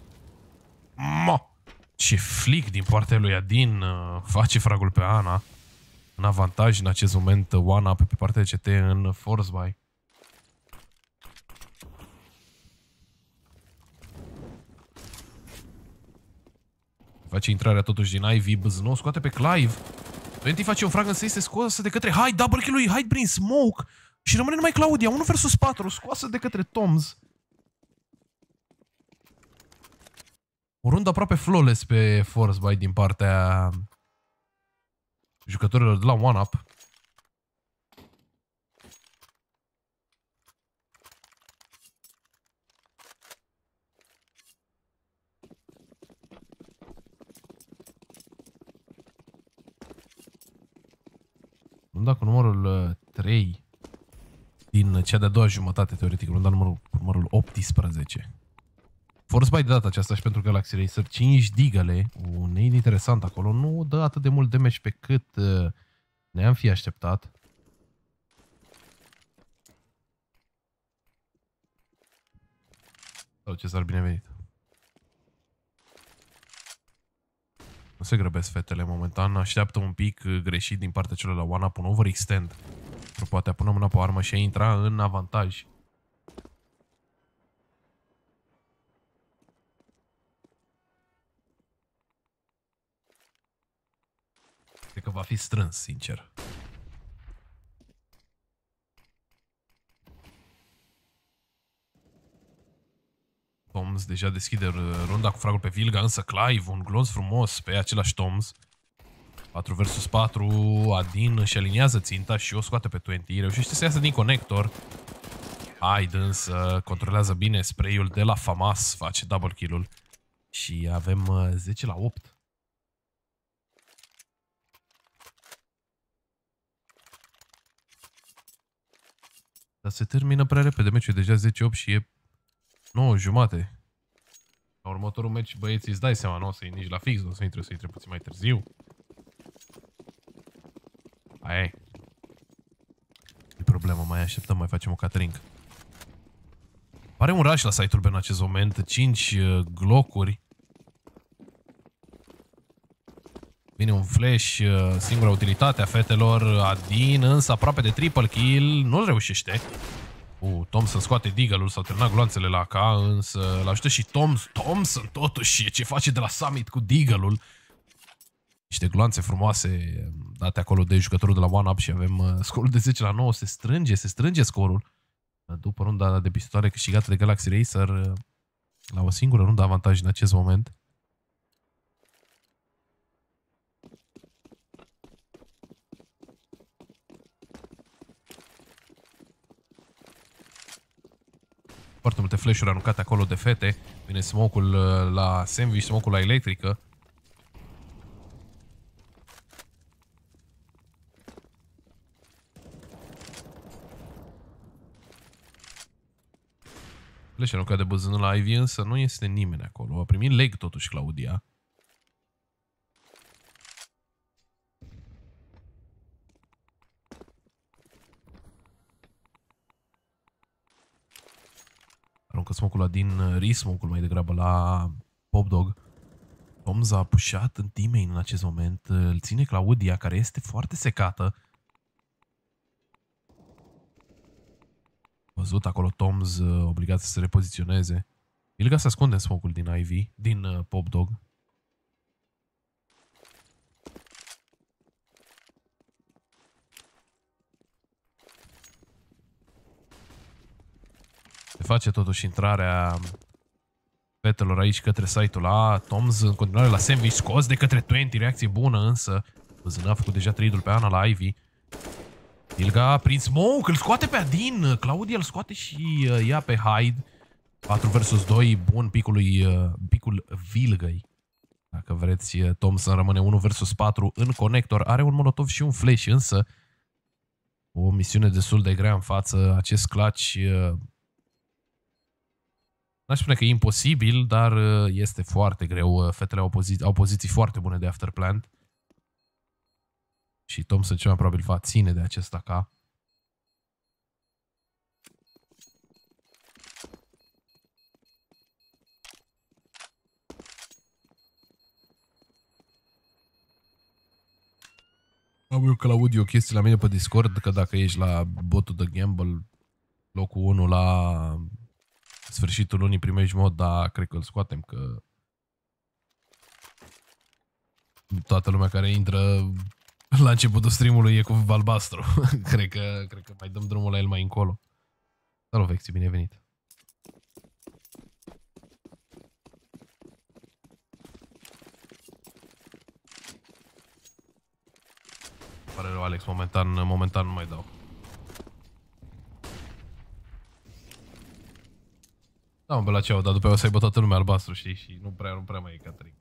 Ce flic din partea lui Adin face fragul pe Ana. În avantaj în acest moment One Up pe partea de CT în force buy. Face intrarea totuși din Ivy, Băzănou scoate pe Clive. 20 face un frag însă este scoasă de către Hyde, double kill lui Hyde prin smoke. Și rămâne numai Claudia, 1 vs 4, scoasă de către Toms. O rundă aproape flawless pe force buy din partea jucătorilor de la One Up. Runda cu numărul 3 din cea de-a doua jumătate, teoretic, runda numărul 18. Force buy de data aceasta și pentru Galaxy Racer, 5 digale, un aid interesant acolo, nu dă atât de mult damage pe cât ne-am fi așteptat. Sau Cezar, binevenit. Nu se grăbesc fetele momentan, așteaptă un pic greșit din partea celor la One Up, un overextend. Poate pune mâna pe o armă și a intra în avantaj. Cred că va fi strâns, sincer. Toms deja deschide runda cu fragul pe Vilga, însă Clive, un glonț frumos pe același Toms. 4 vs 4, Adin își aliniază ținta și o scoate pe 20. Reușește să iasă din conector. Hyde însă controlează bine spray-ul de la FAMAS, face double kill-ul. Și avem 10 la 8. Dar se termină prea repede meciul, deja 10-8 și e 9:30. La următorul meci, băieții, îți dai seama, nu o să iei nici la fix, o să intre, puțin mai târziu. Aia e. E problemă, mai așteptăm, mai facem o catering. Pare un rush la site-ul în acest moment, 5 glocuri. Vine un flash, singura utilitate a fetelor, Adin însă aproape de triple kill, nu-l reușește. Thompson scoate Deagle-ul, s-au terminat gloanțele la AK, însă l-ajută și Thompson totuși, ce face de la Summit cu Deagle-ul. Niște gloanțe frumoase date acolo de jucătorul de la One Up și avem scorul de 10 la 9, se strânge scorul. După runda de pistoale câștigată de Galaxy Racer la o singură rundă avantaj în acest moment. Foarte multe flash-uri aruncate acolo de fete. Vine smoke-ul la sandwich, smoke-ul la electrică. Flash aruncat de băzână la Ivy, însă nu este nimeni acolo. A primit leg totuși Claudia. că smoke-ul ăla din re-smoke-ul mai degrabă la Popdog. Tomz a pușat în teammate în acest moment. Îl ține Claudia, care este foarte secată. Văzut acolo Tomz obligat să se repoziționeze. Ilga se ascunde în smoke-ul din Ivy, din Popdog. Se face totuși intrarea fetelor aici către site-ul A. Tomz în continuare la sandwich, scos de către 20, reacție bună însă. Văzând a făcut deja trade-ul pe Ana la Ivy. Ilga prin smoke, îl scoate pe Adin. Claudia îl scoate și ia pe Hyde. 4 vs 2, bun picul Vilgăi. Dacă vreți, Thompson rămâne 1 vs 4 în conector. Are un molotov și un flash, însă o misiune destul de grea în față. Acest clutch n-aș spune că e imposibil, dar este foarte greu. Fetele au poziții foarte bune de afterplant. Și Thompson cel mai probabil va ține de acest AK. Am eu Claudio o chestie la mine pe Discord, că dacă ești la botul de gamble, locul 1 la sfârșitul lunii primești mod, dar cred că îl scoatem, că toată lumea care intră la începutul streamului e cu albastru. cred că mai dăm drumul la el mai încolo. Salut, Vexi, bine venit. Pare rău, Alex, momentan nu mai dau. Da, mă, pe la ceau, dar după aia o să aibă toată lumea albastru, știi? Și nu prea mai e Catering.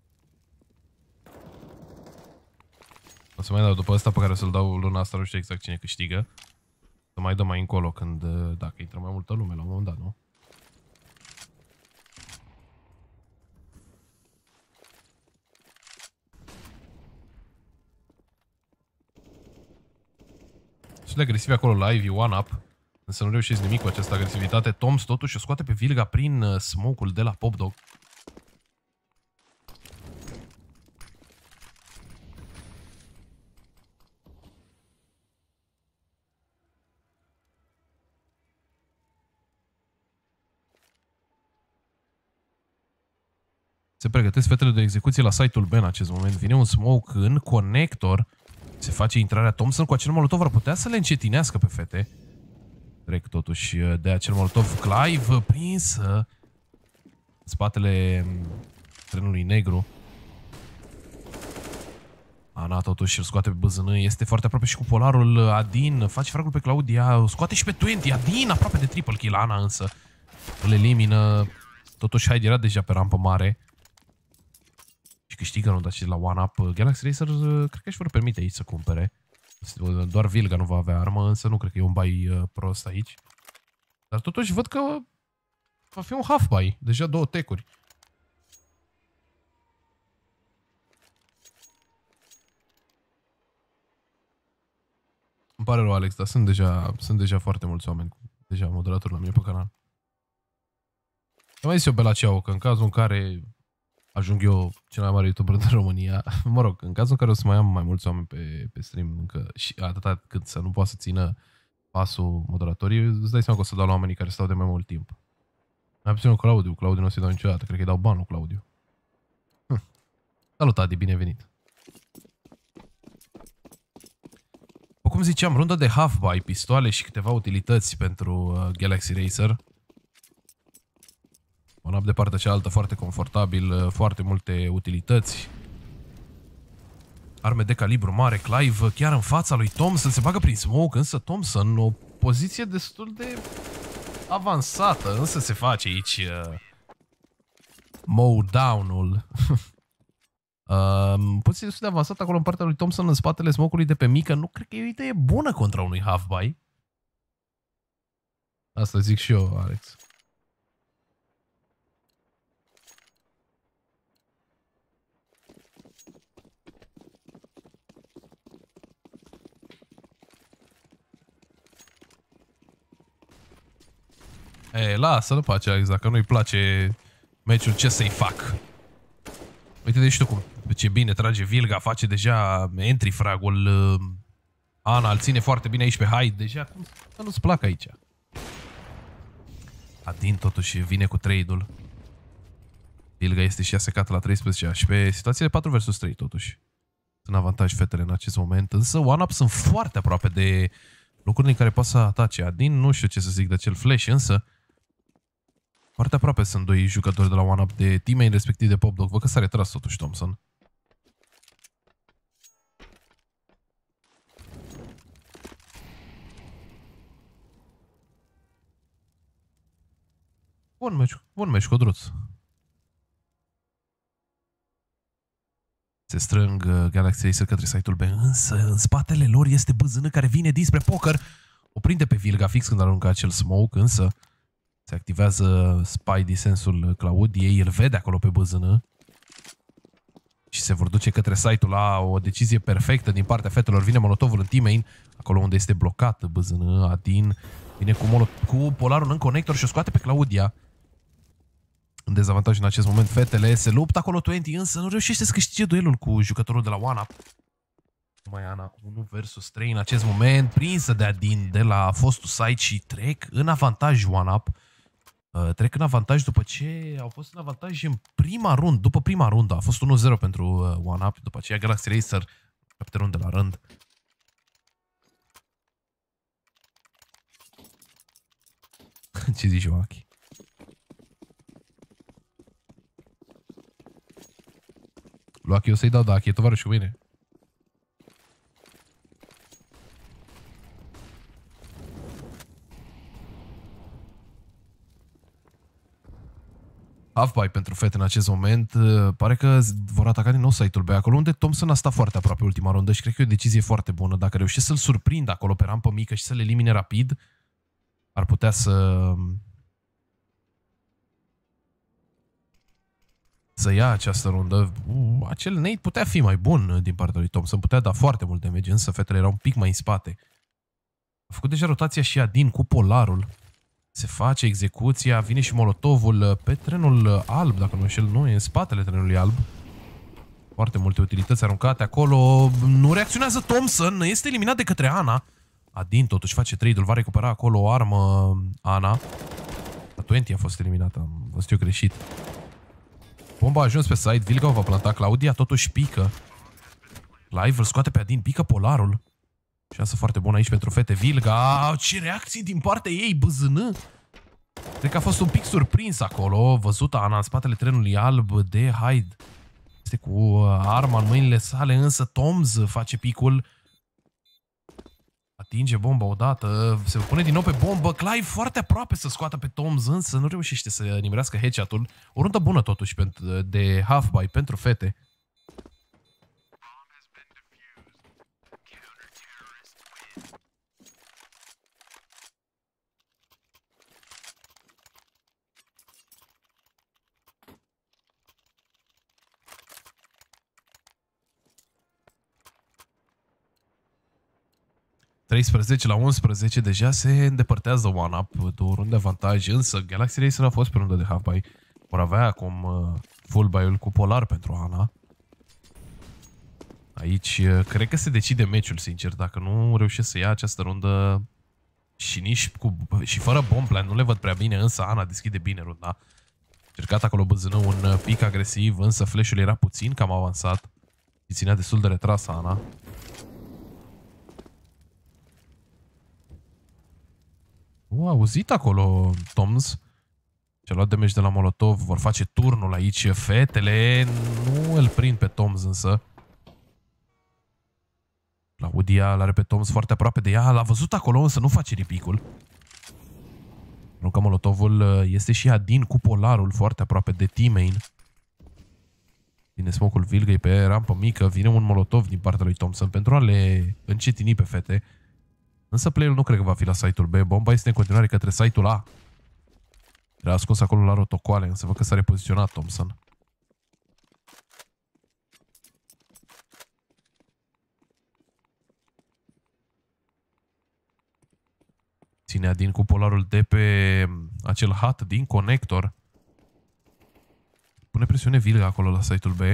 O să mai dau după ăsta pe care o să-l dau luna asta, nu știu exact cine câștigă. Să mai dăm mai încolo când, dacă intră mai multă lume la un moment dat, nu? Sunt agresivi acolo live, one up. Însă nu reușesc nimic cu această agresivitate. Toms totuși o scoate pe Vilga prin smoke-ul de la Popdog. Se pregătesc fetele de execuție la site-ul B în acest moment. Vine un smoke în conector. Se face intrarea Thompson cu acel molotov. Ar putea să le încetinească pe fete. Trec totuși de acel molotov. Clive prins în spatele trenului negru. Ana totuși îl scoate pe BZN. Este foarte aproape și cu polarul. Adin face fragul pe Claudia. Scoate și pe 20. Adin aproape de triple kill. Ana însă îl elimină. Totuși Hyde era deja pe rampă mare. Și câștigă nu, dar și la one-up. Galaxy Racer cred că își vor permite aici să cumpere. Doar Vilga nu va avea armă, însă nu cred că e un buy prost aici. Dar totuși văd că va fi un half buy. Deja 2 tecuri. Îmi pare rău, Alex, dar sunt deja foarte mulți oameni. Deja moderatori la mine pe canal. Am mai zis eu pe la Ceau că în cazul în care ajung eu cel mai mare YouTuber din România, mă rog, în cazul în care o să mai am mai mulți oameni pe stream încă și atâta cât să nu poată să țină pasul moderatorii, îți dai seama că o să dau la oamenii care stau de mai mult timp. Mai puțin Claudiu nu o să-i dau niciodată, cred că îi dau ban lui Claudiu. Salut, Adi, bine venit. Cum ziceam, rundă de half-buy, pistoale și câteva utilități pentru Galaxy Racer. Un up de partea cealaltă foarte confortabil, foarte multe utilități. Arme de calibru mare, Clive chiar în fața lui Thompson, se bagă prin smoke, însă Thompson o poziție destul de avansată, însă se face aici mow down-ul. Poziție destul de avansată acolo în partea lui Thompson, în spatele smoke-ului de pe mică, nu cred că e o idee bună contra unui half-buy. Asta zic și eu, Alex. E, lasă-l pe aceea, exact, că nu-i place meciul, ce să-i fac? Uite, deci tu cum, ce bine trage Vilga, face deja entry frag-ul. Ana îl ține foarte bine aici pe Hyde, deja cum să nu-ți placă aici? Adin totuși vine cu trade-ul. Vilga este și ea secată la 13 și pe situațiile 4 vs 3 totuși. Sunt avantaj fetele în acest moment, însă one-up sunt foarte aproape de lucruri în care poate să atace. Adin nu știu ce să zic de acel flash, însă foarte aproape sunt doi jucători de la one-up de teammate, respectiv de Popdog. Văd că s-a retras totuși Thompson. Bun meci, Codruț. Se strâng Galaxy Acer către site-ul B, însă în spatele lor este BZN care vine dinspre poker. O prinde pe Vilga fix când aruncă acel smoke, însă se activează Spidey sensul Claudiei, îl vede acolo pe BZN și se vor duce către site-ul la o decizie perfectă din partea fetelor. Vine Molotovul în team-main, acolo unde este blocat BZN. Adin vine cu polarul în conector și o scoate pe Claudia. În dezavantaj în acest moment fetele, se luptă acolo 20, însă nu reușește să câștige duelul cu jucătorul de la OneUp. Mai Ana 1 vs 3 în acest moment, prinsă de Adin de la fostul site și trec în avantaj OneUp. Trec în avantaj după ce au fost în avantaj în prima rundă, după prima rundă. A fost 1-0 pentru OneUp, după aceea Galaxy Racer 7 runde la rând. Ce zici, Joachim? Luachi, eu să-i dau, dacă e tovarășul cu mine. Half-buy pentru fete în acest moment. Pare că vor ataca din nou site-ul B, acolo unde Thompson a stat foarte aproape ultima rundă și cred că e o decizie foarte bună. Dacă reușește să-l surprindă acolo pe rampă mică și să le elimine rapid, ar putea să ia această rundă. Acel nade putea fi mai bun din partea lui Thompson, putea da foarte mult damage, însă fetele erau un pic mai în spate. A făcut deja rotația și Adin cu polarul. Se face execuția, vine și Molotovul pe trenul alb, dacă nu înșel, nu, e în spatele trenului alb. Foarte multe utilități aruncate acolo. Nu reacționează Thompson, este eliminat de către Ana. Adin totuși face trade-ul, va recupera acolo o armă Ana. La 20 a fost eliminată, am văzut eu greșit. Bomba a ajuns pe site, Vilga o va planta, Claudia totuși pică. Clive îl scoate pe Adin, pică polarul. Șansă foarte bună aici pentru fete. Vilga, ce reacții din partea ei, BZN. Cred că a fost un pic surprins acolo. Văzută Ana în spatele trenului alb de Hyde. Este cu arma în mâinile sale, însă Toms face picul. Atinge bomba odată, se pune din nou pe bombă. Clive foarte aproape să scoată pe Toms, însă nu reușește să nimerească headshot-ul. O rundă bună totuși de half-buy pentru fete. La 11 deja se îndepărtează one-up, două runde avantaj, însă Galaxy Racer a fost pe rundă de half-buy. Vor avea acum full buy-ul cu polar pentru Ana. Aici cred că se decide meciul, sincer, dacă nu reușesc să ia această rundă și fără bomb plan, nu le văd prea bine, însă Ana deschide bine runda. Cercat acolo BZN un pic agresiv, însă flash-ul era puțin cam avansat și ținea destul de retras Ana. A auzit acolo Toms. Și-a luat damage de la Molotov. Vor face turnul aici. Fetele nu îl prind pe Toms însă. Claudia l-are pe Toms foarte aproape de ea. L-a văzut acolo însă nu face ripicul. Pentru că Molotovul este și Adin cu polarul foarte aproape de team-main. Vine smoke-ul Vilgăi pe rampă mică. Vine un Molotov din partea lui Thompson pentru a le încetini pe fete. Însă play-ul nu cred că va fi la site-ul B. Bomba este în continuare către site-ul A. Era ascuns acolo la rotocoale, însă văd că s-a repoziționat Thompson. Ține Adin cu polarul de pe acel hat din conector. Pune presiune Vilga acolo la site-ul B.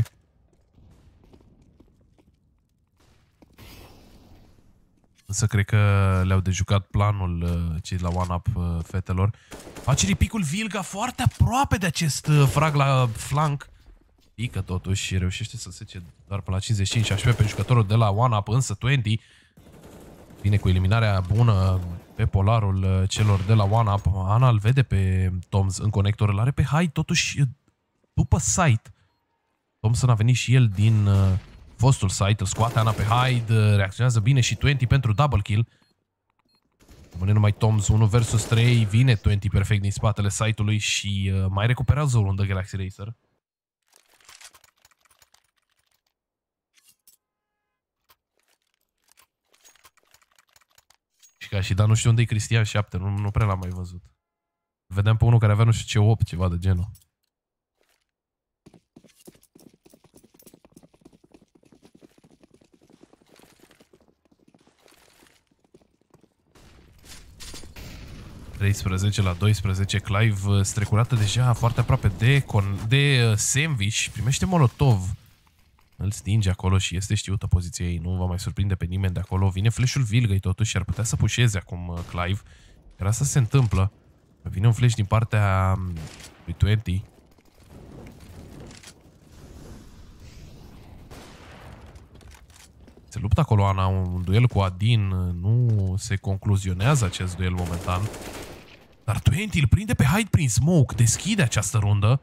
Însă cred că le-au de jucat planul cei la one-up fetelor. Face ripicul Vilga foarte aproape de acest frag la flank. Pică totuși și reușește să sece doar până la 55 HP pe jucătorul de la one-up, însă 20 vine cu eliminarea bună pe polarul celor de la one-up. Ana îl vede pe Toms în conector, îl are pe high, totuși după site. Thompson a venit și el din fostul site, îl scoate Ana pe hide, reacționează bine și 20 pentru double kill. Rămâne numai Toms 1 vs 3, vine 20 perfect din spatele site-ului și mai recuperează o rundă Galaxy Racer. Și ca și da, nu știu unde e Cristian 7, nu prea l-am mai văzut. Vedeam pe unul care avea nu știu ce 8, ceva de genul. la 12, Clive strecurată deja foarte aproape de Sandwich, primește Molotov. Îl stinge acolo și este știută poziția ei, nu va mai surprinde pe nimeni de acolo. Vine flash-ul Vilgăi totuși și ar putea să pușeze acum Clive. Iar asta se întâmplă. Vine un flash din partea lui 20. Se luptă acolo Ana, un duel cu Adin, nu se concluzionează acest duel momentan. Dar 20 îl prinde pe hide prin smoke, deschide această rundă.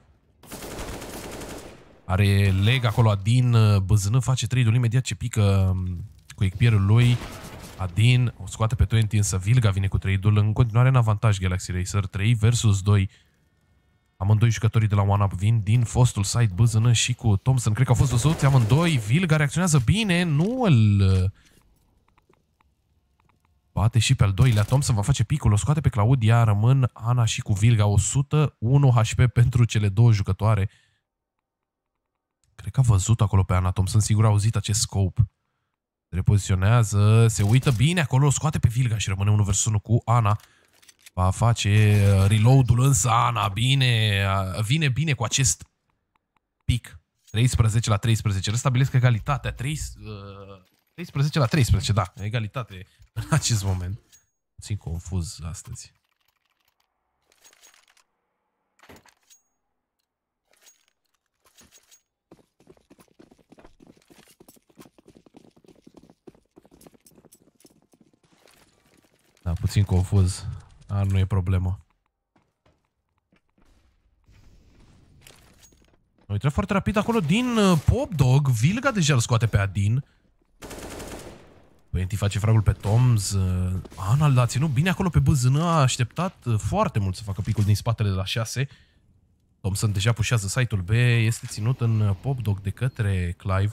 Are leg acolo Adin, băzână, face trade-ul imediat ce pică cu echipierul lui. Adin o scoate pe 20, însă Vilga vine cu trade-ul. În continuare în avantaj Galaxy Racer, 3 vs 2. Amândoi jucătorii de la one-up vin din fostul site, băzână și cu Thompson. Cred că au fost văzuți amândoi. Vilga reacționează bine, nu îl bate și pe al doilea. Thompson va face picul, o scoate pe Claudia. Rămân Ana și cu Vilga, 101 HP pentru cele două jucătoare. Cred că a văzut acolo pe Ana Thompson, sigur a auzit acest scope. Se repoziționează, se uită bine acolo, o scoate pe Vilga și rămâne 1 vs 1 cu Ana. Va face reload-ul, însă Ana vine bine cu acest pic. 13-13, restabilesc egalitatea. 13-13, da, egalitate în acest moment. Puțin confuz astăzi. Da, puțin confuz. Dar nu e problemă. Uite foarte rapid acolo din Pop Dog. Vilga deja îl scoate pe Adin. Penti face fragul pe Toms. Ana l-a ținut bine acolo pe băzână. A așteptat foarte mult să facă picul din spatele de la 6. Thompson deja pușează site-ul B. Este ținut în Pop Dog de către Clive.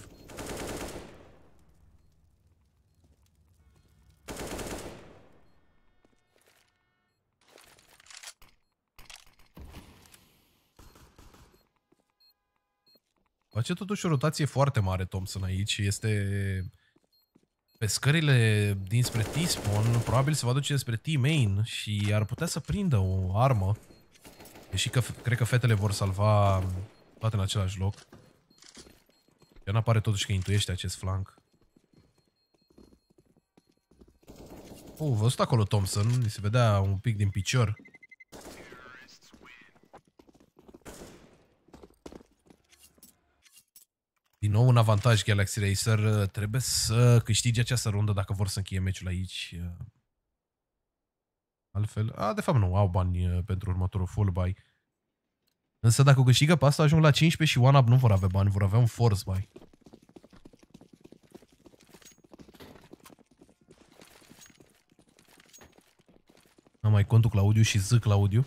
Face totuși o rotație foarte mare Thompson aici. Este pe scările dinspre T-spawn. Probabil se va duce spre T-main și ar putea să prindă o armă. Deși că cred că fetele vor salva toate în același loc. Iar n-apare totuși că intuiește acest flank. Văzut acolo Thompson. Îi se vedea un pic din picior. Din nou un avantaj Galaxy Racer. Trebuie să câștige această rundă dacă vor să încheie meciul aici. Altfel... de fapt nu, au bani pentru următorul full buy. Însă dacă o câștigă pe asta ajung la 15 și one-up nu vor avea bani, vor avea un force buy. Am mai contul Claudiu și Z Claudiu.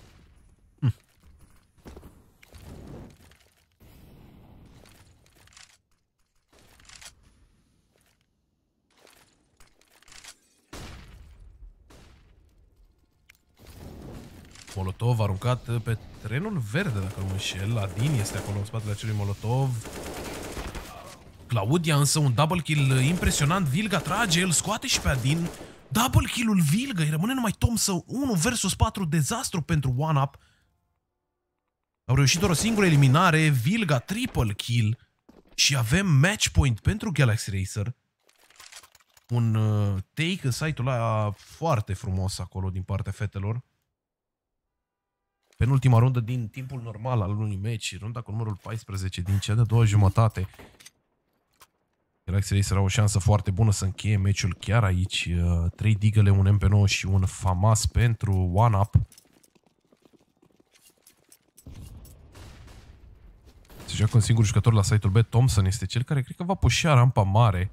Molotov aruncat pe terenul verde, dacă nu mă înșel. Adin este acolo în spatele acelui Molotov. Claudia însă un double kill impresionant. Vilga trage, îl scoate și pe Adin. Double kill-ul Vilga, îi rămâne numai Thompson 1 versus 4, dezastru pentru one-up. Au reușit doar o singură eliminare, Vilga triple kill și avem match point pentru Galaxy Racer. Un take în site-ul ăla foarte frumos acolo din partea fetelor. Penultima rundă din timpul normal al unui meci, runda cu numărul 14 din cea de-a doua jumătate. Galaxy Racer au o șansă foarte bună să încheie meciul chiar aici. 3 digăle, un MP9 și un FAMAS pentru one-up. Se joacă un singur jucător la site-ul B. Thompson este cel care cred că va pușea rampa mare.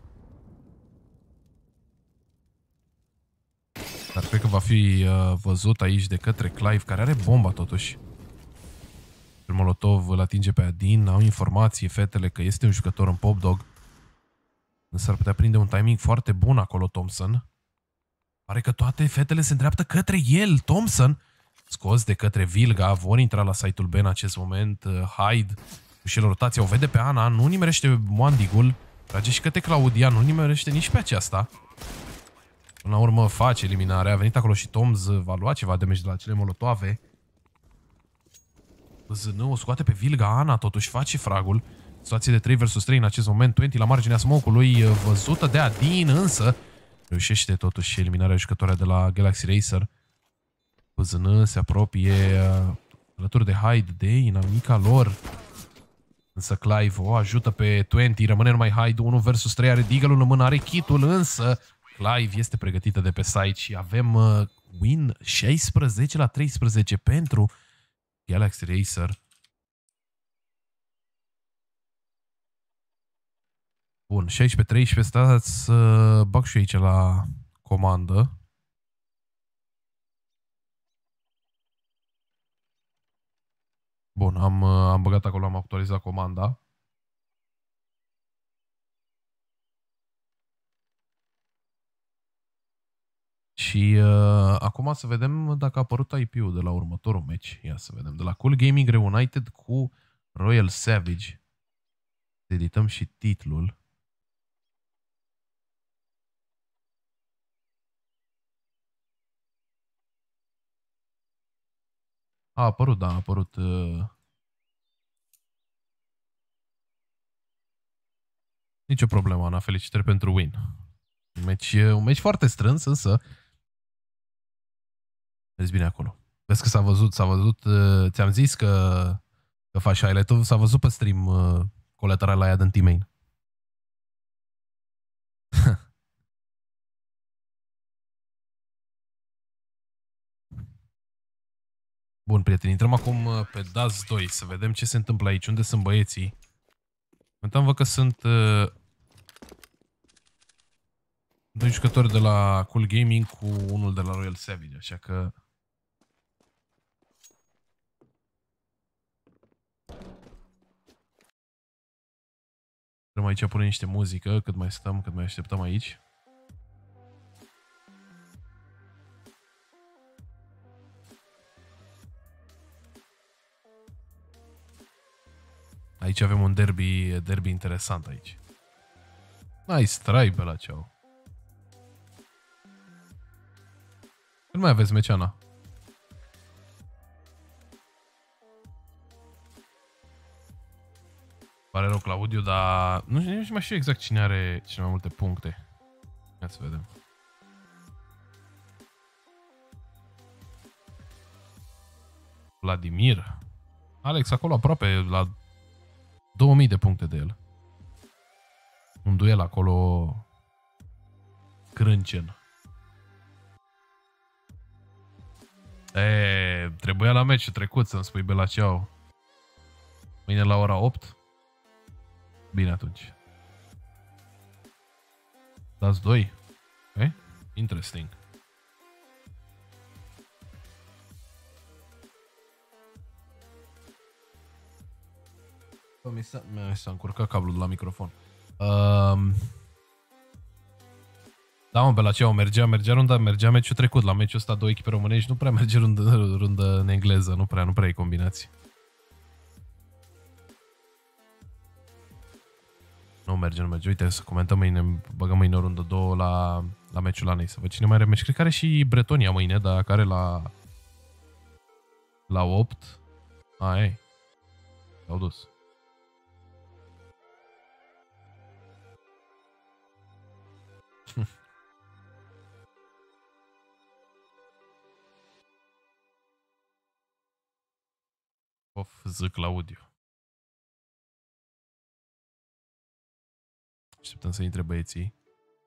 Dar cred că va fi văzut aici de către Clive, care are bomba totuși. Molotov îl atinge pe Adin, au informații fetele că este un jucător în Pop Dog. Însă ar putea prinde un timing foarte bun acolo Thompson. Pare că toate fetele se îndreaptă către el, Thompson. Scos de către Vilga, vor intra la site-ul B în acest moment. Hyde, și el rotația, o vede pe Ana, nu nimerește Moandigul. Trage și către Claudia, nu nimerește nici pe aceasta. Până la urmă face eliminarea, a venit acolo și Toms, va lua ceva damage de la cele molotove. ZN o scoate pe Vilga, Ana totuși face fragul. Situație de 3 vs 3 în acest moment, 20 la marginea smoke-ului, văzută de Adin, însă reușește totuși eliminarea jucătoare de la Galaxy Racer. ZN se apropie alături de Hyde, de inamica lor. Însă Clive o ajută pe 20, rămâne numai Hyde, 1 vs 3, are Deagle-ul în mână, are kit-ul, însă Clive este pregătită de pe site și avem win 16 la 13 pentru Galaxy Racer. Bun, 16-13, stați să bag și aici la comandă. Bun, am băgat acolo, am actualizat comanda. Și acum să vedem dacă a apărut IP-ul de la următorul match. Ia să vedem. De la Cool Gaming Reunited cu Royal Savage. Edităm și titlul. A apărut, da, a apărut. Nicio problemă, Ana, felicitări pentru win. Un meci foarte strâns, însă vezi bine acolo. Vezi că s-a văzut, ți-am zis că faci highlight-ul, s-a văzut pe stream colateral la ea din T-Main. Bun, prieteni, intrăm acum pe Daz 2 să vedem ce se întâmplă aici, unde sunt băieții. Momentan văd că sunt doi jucători de la Cool Gaming cu unul de la Royal Savage, așa că aici pune niște muzică, cât mai stăm, cât mai așteptăm aici. Aici avem un derby interesant aici. Nice try, Bela Ceau. Când mai aveți meci, Ana? Pare rău, Claudiu, dar nu mai știu exact cine are cele mai multe puncte. Ia să vedem. Vladimir. Alex acolo aproape la 2000 de puncte de el. Un duel acolo crâncen. Trebuia la meciul trecut să-mi spui Bela Ceau. Mâine la ora 8. Bine atunci. Dați 2. Interesting. Mi s-a încurcat cablul de la microfon. Da, mă, Bela Ceau, mergea meciul trecut. La meciul ăsta, 2 echipe românești, nu prea merge rundă în engleză, nu prea ai combinații. Nu merge. Uite, să comentăm mâine, băgăm mâine o rundă 2 la la meciul Anei, să văd cine mai are meci. Cred că are și Bretonia mâine, dar care la 8. Ei. S-au dus. Of, zic Claudiu. Așteptăm să intre băieții.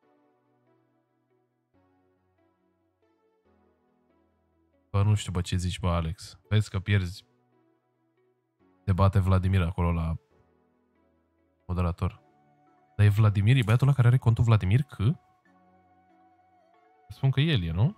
Bă, nu știu, bă, ce zici, bă, Alex. Vezi că pierzi. Te bate Vladimir acolo la moderator. Dar e Vladimir, e băiatul ăla care are contul Vladimir C? Spun că el e, nu?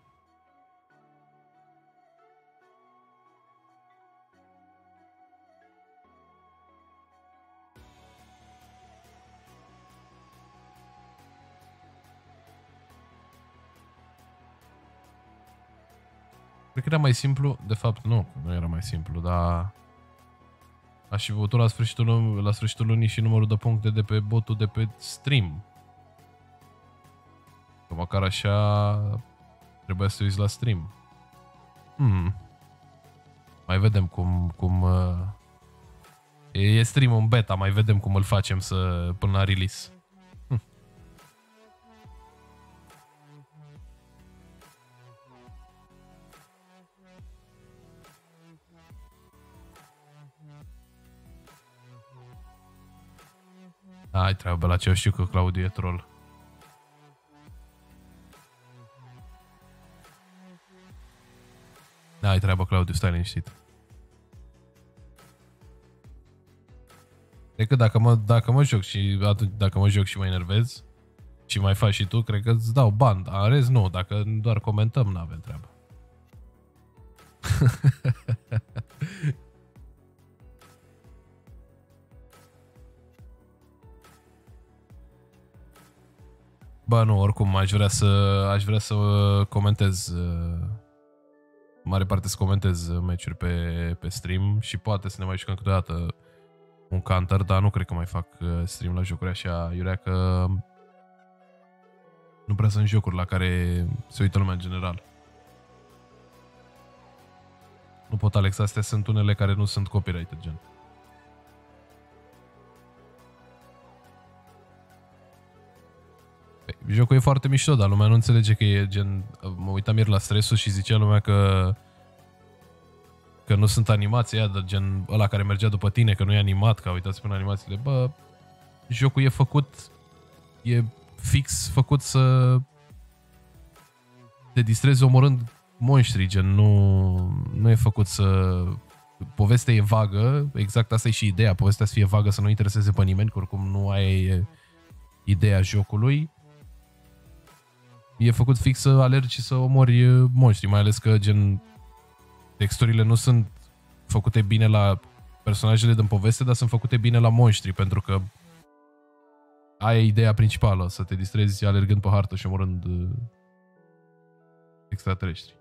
Cred că era mai simplu, de fapt nu era mai simplu, dar aș fi văzut la sfârșitul lunii și numărul de puncte de pe botul de pe stream. Că măcar așa trebuia să te uiți la stream. Mai vedem cum e stream în beta, mai vedem cum îl facem până la release. Ai treabă la ce, eu știu că Claudiu e troll. Ai treabă, Claudiu, stai liniștit. Cred că dacă mă joc și dacă mă joc și mă enervez și mai faci și tu, cred că îți dau ban. În rest, nu, dacă doar comentăm, n-avem treabă. Bă, nu, oricum, aș vrea să comentez, mare parte să comentez meciuri pe stream și poate să ne mai jucăm câteodată un counter, dar nu cred că mai fac stream la jocuri așa, iurea că nu prea sunt jocuri la care se uită lumea în general. Nu pot, Alex, astea sunt unele care nu sunt copyrighted, gen. Jocul e foarte mișto, dar lumea nu înțelege că e gen... Mă uitam ieri la Stresul și zicea lumea că nu sunt animații aia, dar gen ăla care mergea după tine, că nu e animat, că uitați până animațiile. Bă, jocul e fix făcut să te distrezi omorând monștri, gen nu e făcut să... Povestea e vagă, exact asta e și ideea, povestea să fie vagă, să nu intereseze pe nimeni, că oricum nu aia e ideea jocului. E făcut fix să alergi și să omori monștri, mai ales că gen texturile nu sunt făcute bine la personajele din poveste, dar sunt făcute bine la monștri, pentru că aia e ideea principală, să te distrezi alergând pe hartă și omorând extraterestri.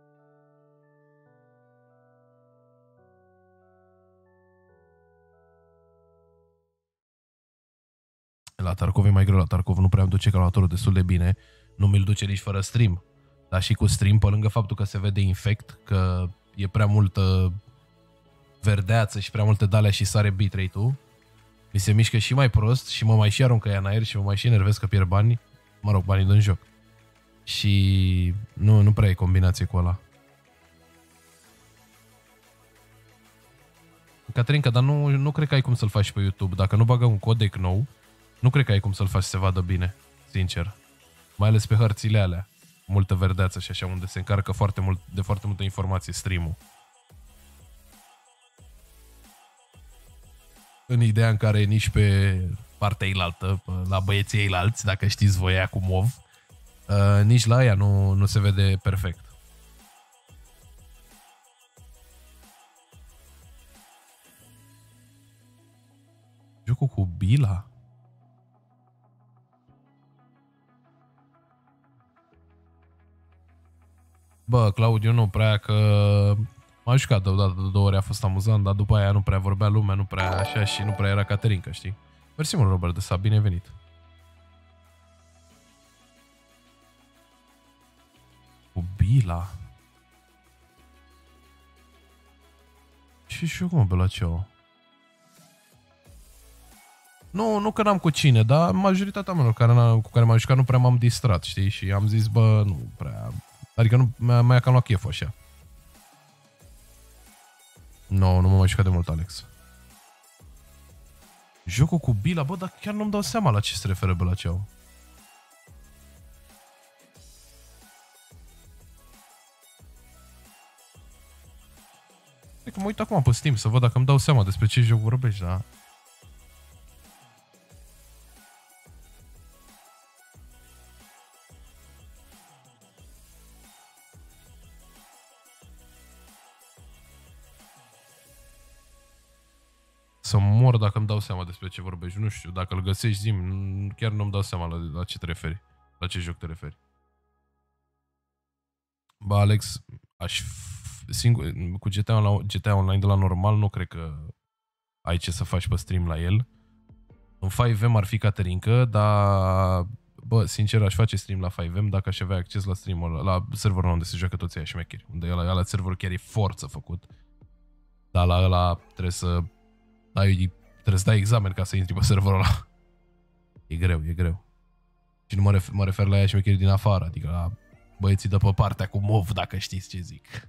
La Tarkov e mai greu, la Tarkov nu prea îmi duce calculatorul destul de bine, nu mi-l duce nici fără stream. Dar și cu stream, pe lângă faptul că se vede infect, că e prea multă verdeață și prea multe dalea și sare bitrate-ul, mi se mișcă și mai prost și mă mai și aruncă ea în aer și mă mai și enervez că pierd bani, mă rog, banii din joc. Și nu prea e combinație cu ăla. Caterinca, dar nu cred că ai cum să-l faci pe YouTube. Dacă nu bagă un codec nou, nu cred că ai cum să-l faci să se vadă bine, sincer. Mai ales pe hărțile alea, multă verdeață și așa, unde se încarcă de foarte multă informație stream-ul. În ideea în care nici pe partea eilaltă, la băieții eilalți, dacă știți voi aia cu mov, nici la aia nu se vede perfect. Jocul cu Bila? Bă, Claudiu, nu prea, că m-am jucat deodată de 2 ori, a fost amuzant, dar după aia nu prea vorbea lumea, nu prea așa și nu prea era Caterinca, știi? Mersi mult, Robert de Sab, bine venit. Bila. Ce joc, mă, Belaceu? Nu că n-am cu cine, dar majoritatea oamenilor cu care m-am jucat nu prea m-am distrat, știi? Și am zis, bă, nu prea... Adică nu, mai cam la chef așa. Nu mă mai jucat de mult, Alex. Jocul cu Bila, bă, dar chiar nu-mi dau seama la ce se referă Belaceu. Cred că mă uit acum pe Steam să văd dacă îmi dau seama despre ce joc vorbești, da? Să mor dacă îmi dau seama despre ce vorbești. Nu știu, dacă îl găsești, zi-mi, chiar nu-mi dau seama la ce te referi. La ce joc te referi. Bă, Alex, singur, cu GTA Online de la normal nu cred că ai ce să faci pe stream la el. În 5M ar fi Caterinca, dar bă, sincer aș face stream la 5M dacă aș avea acces la stream-ul, la serverul unde se joacă toți aia șmecheri. Unde la serverul chiar e forță făcut. Dar la ăla trebuie să dai examen ca să intri pe serverul ăla. E greu. Și nu mă refer la ea șmecheri din afară, adică la băieții de pe partea cu MOV, dacă știți ce zic.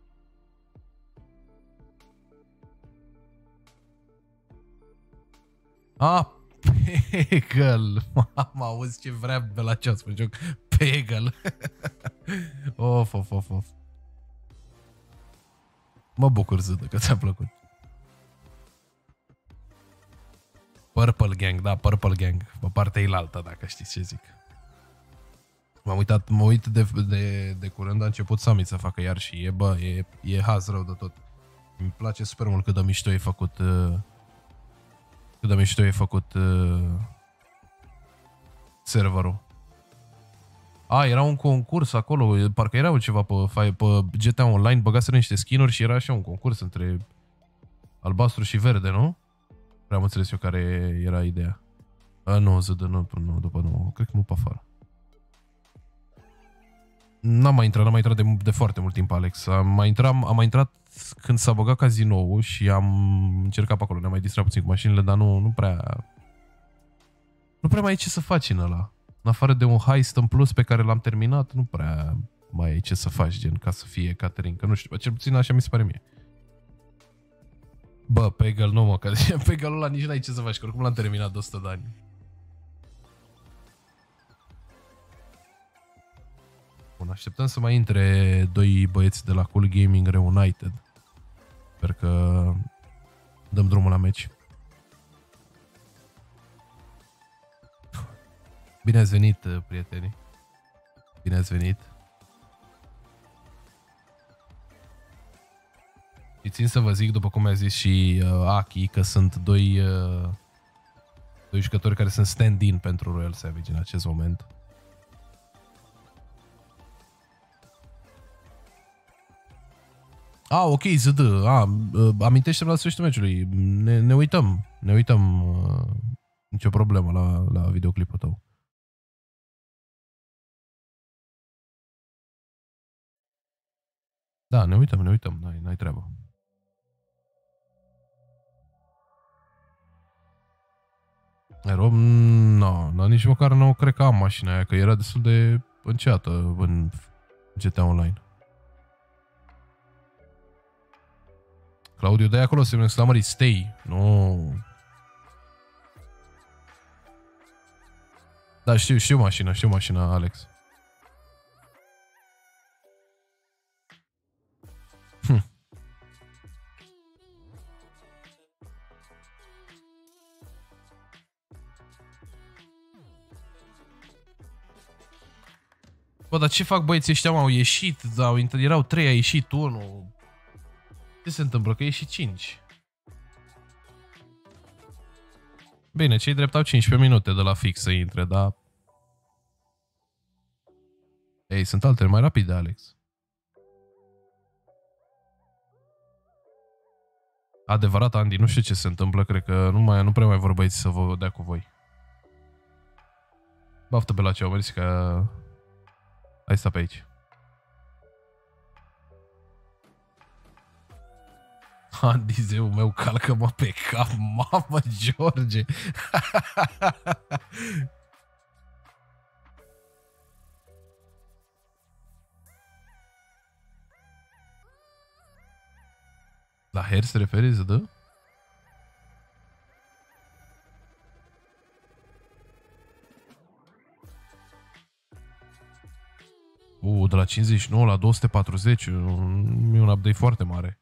Pegel. Mamă, auzi ce vrea la ce spune joc. Pegel. Of. Mă bucur, Zâdă, că ți-a plăcut. Purple Gang, da, Purple Gang. Pe partea ilaltă, dacă știți ce zic. Mă uit de curând, a început Summit să facă iar și e haz rău de tot. Îmi place super mult cât de mișto e făcut serverul. Era un concurs acolo, parcă era ceva pe GTA Online, băgaseră niște skin-uri și era așa un concurs între albastru și verde, nu? Prea am înțeles eu care era ideea. Nu, Zădă, nu, după nu, cred că mă pe afară. N-am mai intrat de foarte mult timp, Alex. Am mai intrat când s-a băgat cazinoul și am încercat pe acolo. Ne-am mai distrat puțin cu mașinile, dar nu prea mai e ce să faci în ăla. În afară de un heist în plus pe care l-am terminat, nu prea mai e ce să faci, gen, ca să fie Catering. Că nu știu, cel puțin așa mi se pare mie. Bă, Pegel nu mă, că Pegelul ăla nici n-ai ce să faci, că oricum l-am terminat de 100 de ani. Bun, așteptăm să mai intre doi băieți de la Cool Gaming Reunited. Sper că dăm drumul la meci. Bine ați venit, prieteni. Bine ați venit. Și țin să vă zic, după cum mi-a zis și Aki, că sunt doi jucători care sunt stand-in pentru Royal Savage în acest moment. Ok, ZD. Amintește-mi la sfârșitul meciului. Ne uităm. Ne uităm. Nicio problemă la videoclipul tău. Da, ne uităm. N-ai treabă. Aerom, nu, nici măcar nu cred că am mașina aia, că era destul de înceată în GTA Online. Claudiu, de acolo semnă exclamării, stay. Nu. Da, știu mașina, Alex. Bă, dar ce fac băieții ăștia, au ieșit, erau 3, a ieșit 1. Ce se întâmplă? Că e și 5. Bine, cei drept au 15 minute de la fix să intre, dar... Ei, sunt altele mai rapide, Alex. Adevărat, Andy, nu știu ce se întâmplă, cred că nu prea mai vor băieți să vă dea cu voi. Baftă pe la ce, mersi că... Hai sta pe aici. Dizeul meu, calcă-mă pe cap, mamă, George. La hair se referi, să dă? De la 59 la 240, e un update foarte mare.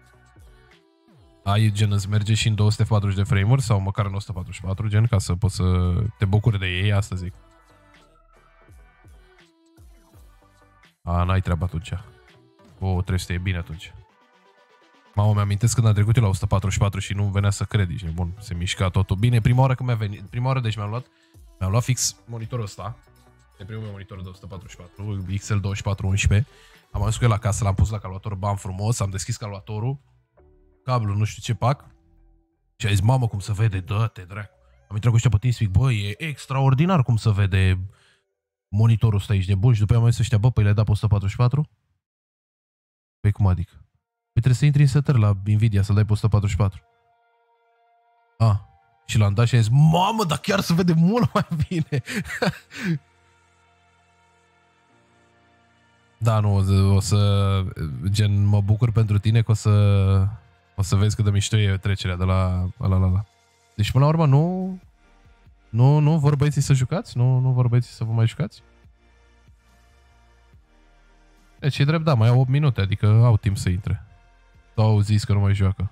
Ai gen îți merge și în 240 de frame-uri sau măcar în 144, gen, ca să poți să te bucuri de ei, asta zic. N-ai treabă atunci. 300 e bine atunci. Mamă, mi-amintesc când am trecut eu la 144 și nu venea să cred, ești nebun, se mișca totul. Bine, prima oară când mi-a venit, prima oară deci mi-am luat fix monitorul ăsta. E primul meu monitor de 144, XL2411. Am ajuns cu el acasă, l-am pus la calculator, bam, frumos, am deschis calculatorul, cablu, nu știu ce pac. Și a zis, mamă, cum se vede, dă-te, dracu. Am intrat cu ăștia pe TeamSpeak, bă, e extraordinar cum se vede monitorul ăsta, ești nebun. Și după aia am zis ăștia, bă, păi le-ai dat pe 144? Păi cum adică? Păi trebuie să intri în setări la Nvidia să-l dai pe 144. Și l-am dat și am zis, mamă, dar chiar se vede mult mai bine. Da, nu, o să, gen, mă bucur pentru tine că o să vezi cât de mișto e trecerea de la. Deci, până la urmă, nu vor băieții să jucați? Nu vor băieții să vă mai jucați? Deci, e drept, da, mai au 8 minute, adică au timp să intre. Sau au zis că nu mai joacă.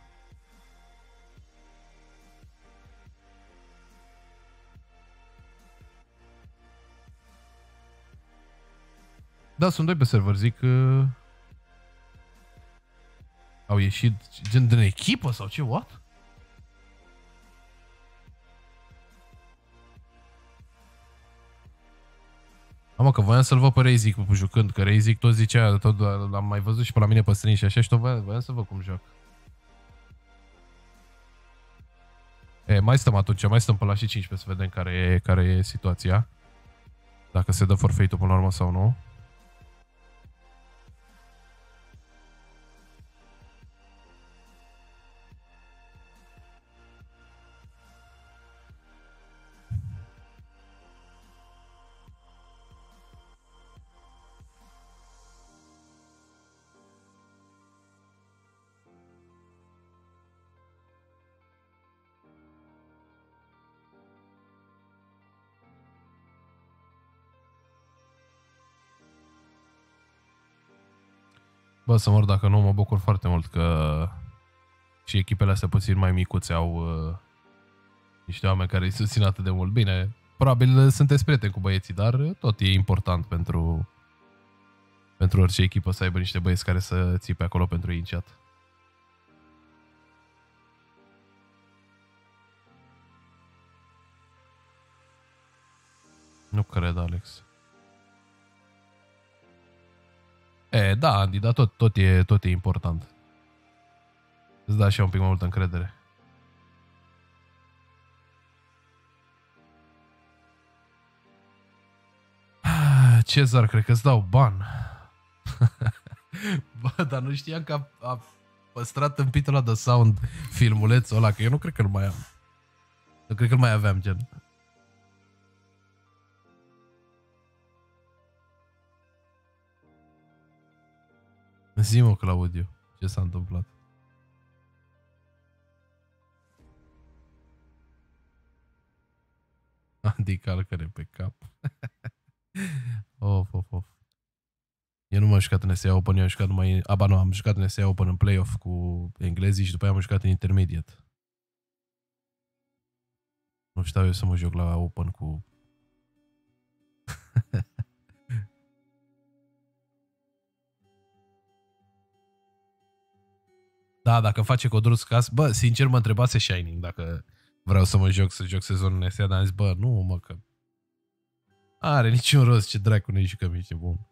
Da, sunt doi pe server, zic că au ieșit gen din echipă sau ce, what? Mă, că voiam să-l văd pe Reizic jucând, că Reizic tot zicea, tot l-am mai văzut și pe la mine pe străini și așa și tot voiam să văd cum joacă. Mai stăm atunci, mai stăm până la și 15 să vedem care e situația. Dacă se dă forfeitul până la urmă sau nu. Bă, să mor dacă nu, mă bucur foarte mult că și echipele astea puțin mai micuțe au niște oameni care îi susțin atât de mult. Bine, probabil sunteți prieteni cu băieții, dar tot e important pentru orice echipă să aibă niște băieți care să țipe acolo pentru ei în chat. Nu cred, Alex. Da, Andy, dar tot e important. Îți da așa un pic mai multă încredere. Cezar, cred că îți dau ban. Bă, dar nu știam că a păstrat în pitul ăla de sound filmulețul ăla, că eu nu cred că îl mai am. Nu cred că îl mai aveam, gen. Zi-mă, Claudiu, ce s-a întâmplat? Andy, calcă-ne pe cap. Of. Eu nu m-am jucat în NSA Open, eu am jucat numai... nu, am jucat în NSA Open în playoff cu englezii și după aia am jucat în intermediate. Nu știu eu să mă joc la Open cu... Da, dacă face codul scas, bă, sincer mă întrebase Shining dacă vreau să joc sezonul NSA, dar am zis, bă, nu, mă, că are niciun rost, ce dracu ne jucăm, ești bun.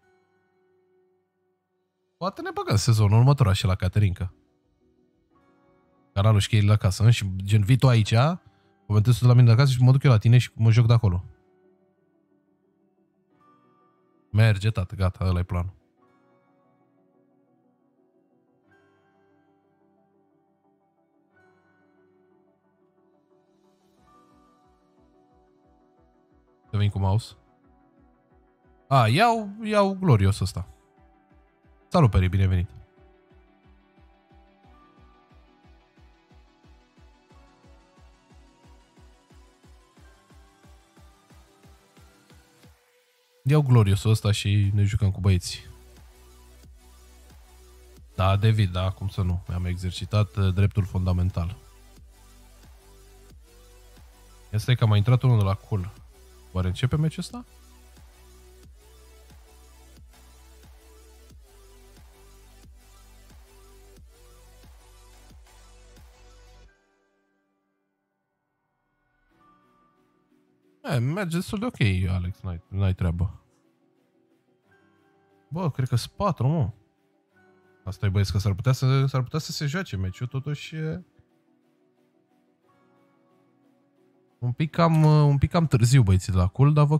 Poate ne băgăm sezonul următor așa la Caterinca. Canalul Șcheii la casă, și gen vii tu aici, comentezi tu la mine de acasă și mă duc eu la tine și mă joc de acolo. Merge, tată, gata, ăla e planul. Să vin cu mouse. A, iau glorios ăsta. Salut, Peri, binevenit. Iau gloriosul ăsta și ne jucăm cu băieții. Da, David, da, cum să nu. Mi-am exercitat dreptul fundamental. Asta e că m-a intrat unul de la cool. Oare începe meciul ăsta? Merge destul de ok, Alex, n-ai treabă. Bă, cred că sunt 4, mă. Asta e, băieți, că s-ar putea să se joace meciul, totuși e... Un pic cam târziu, băieții de la cool, dar văd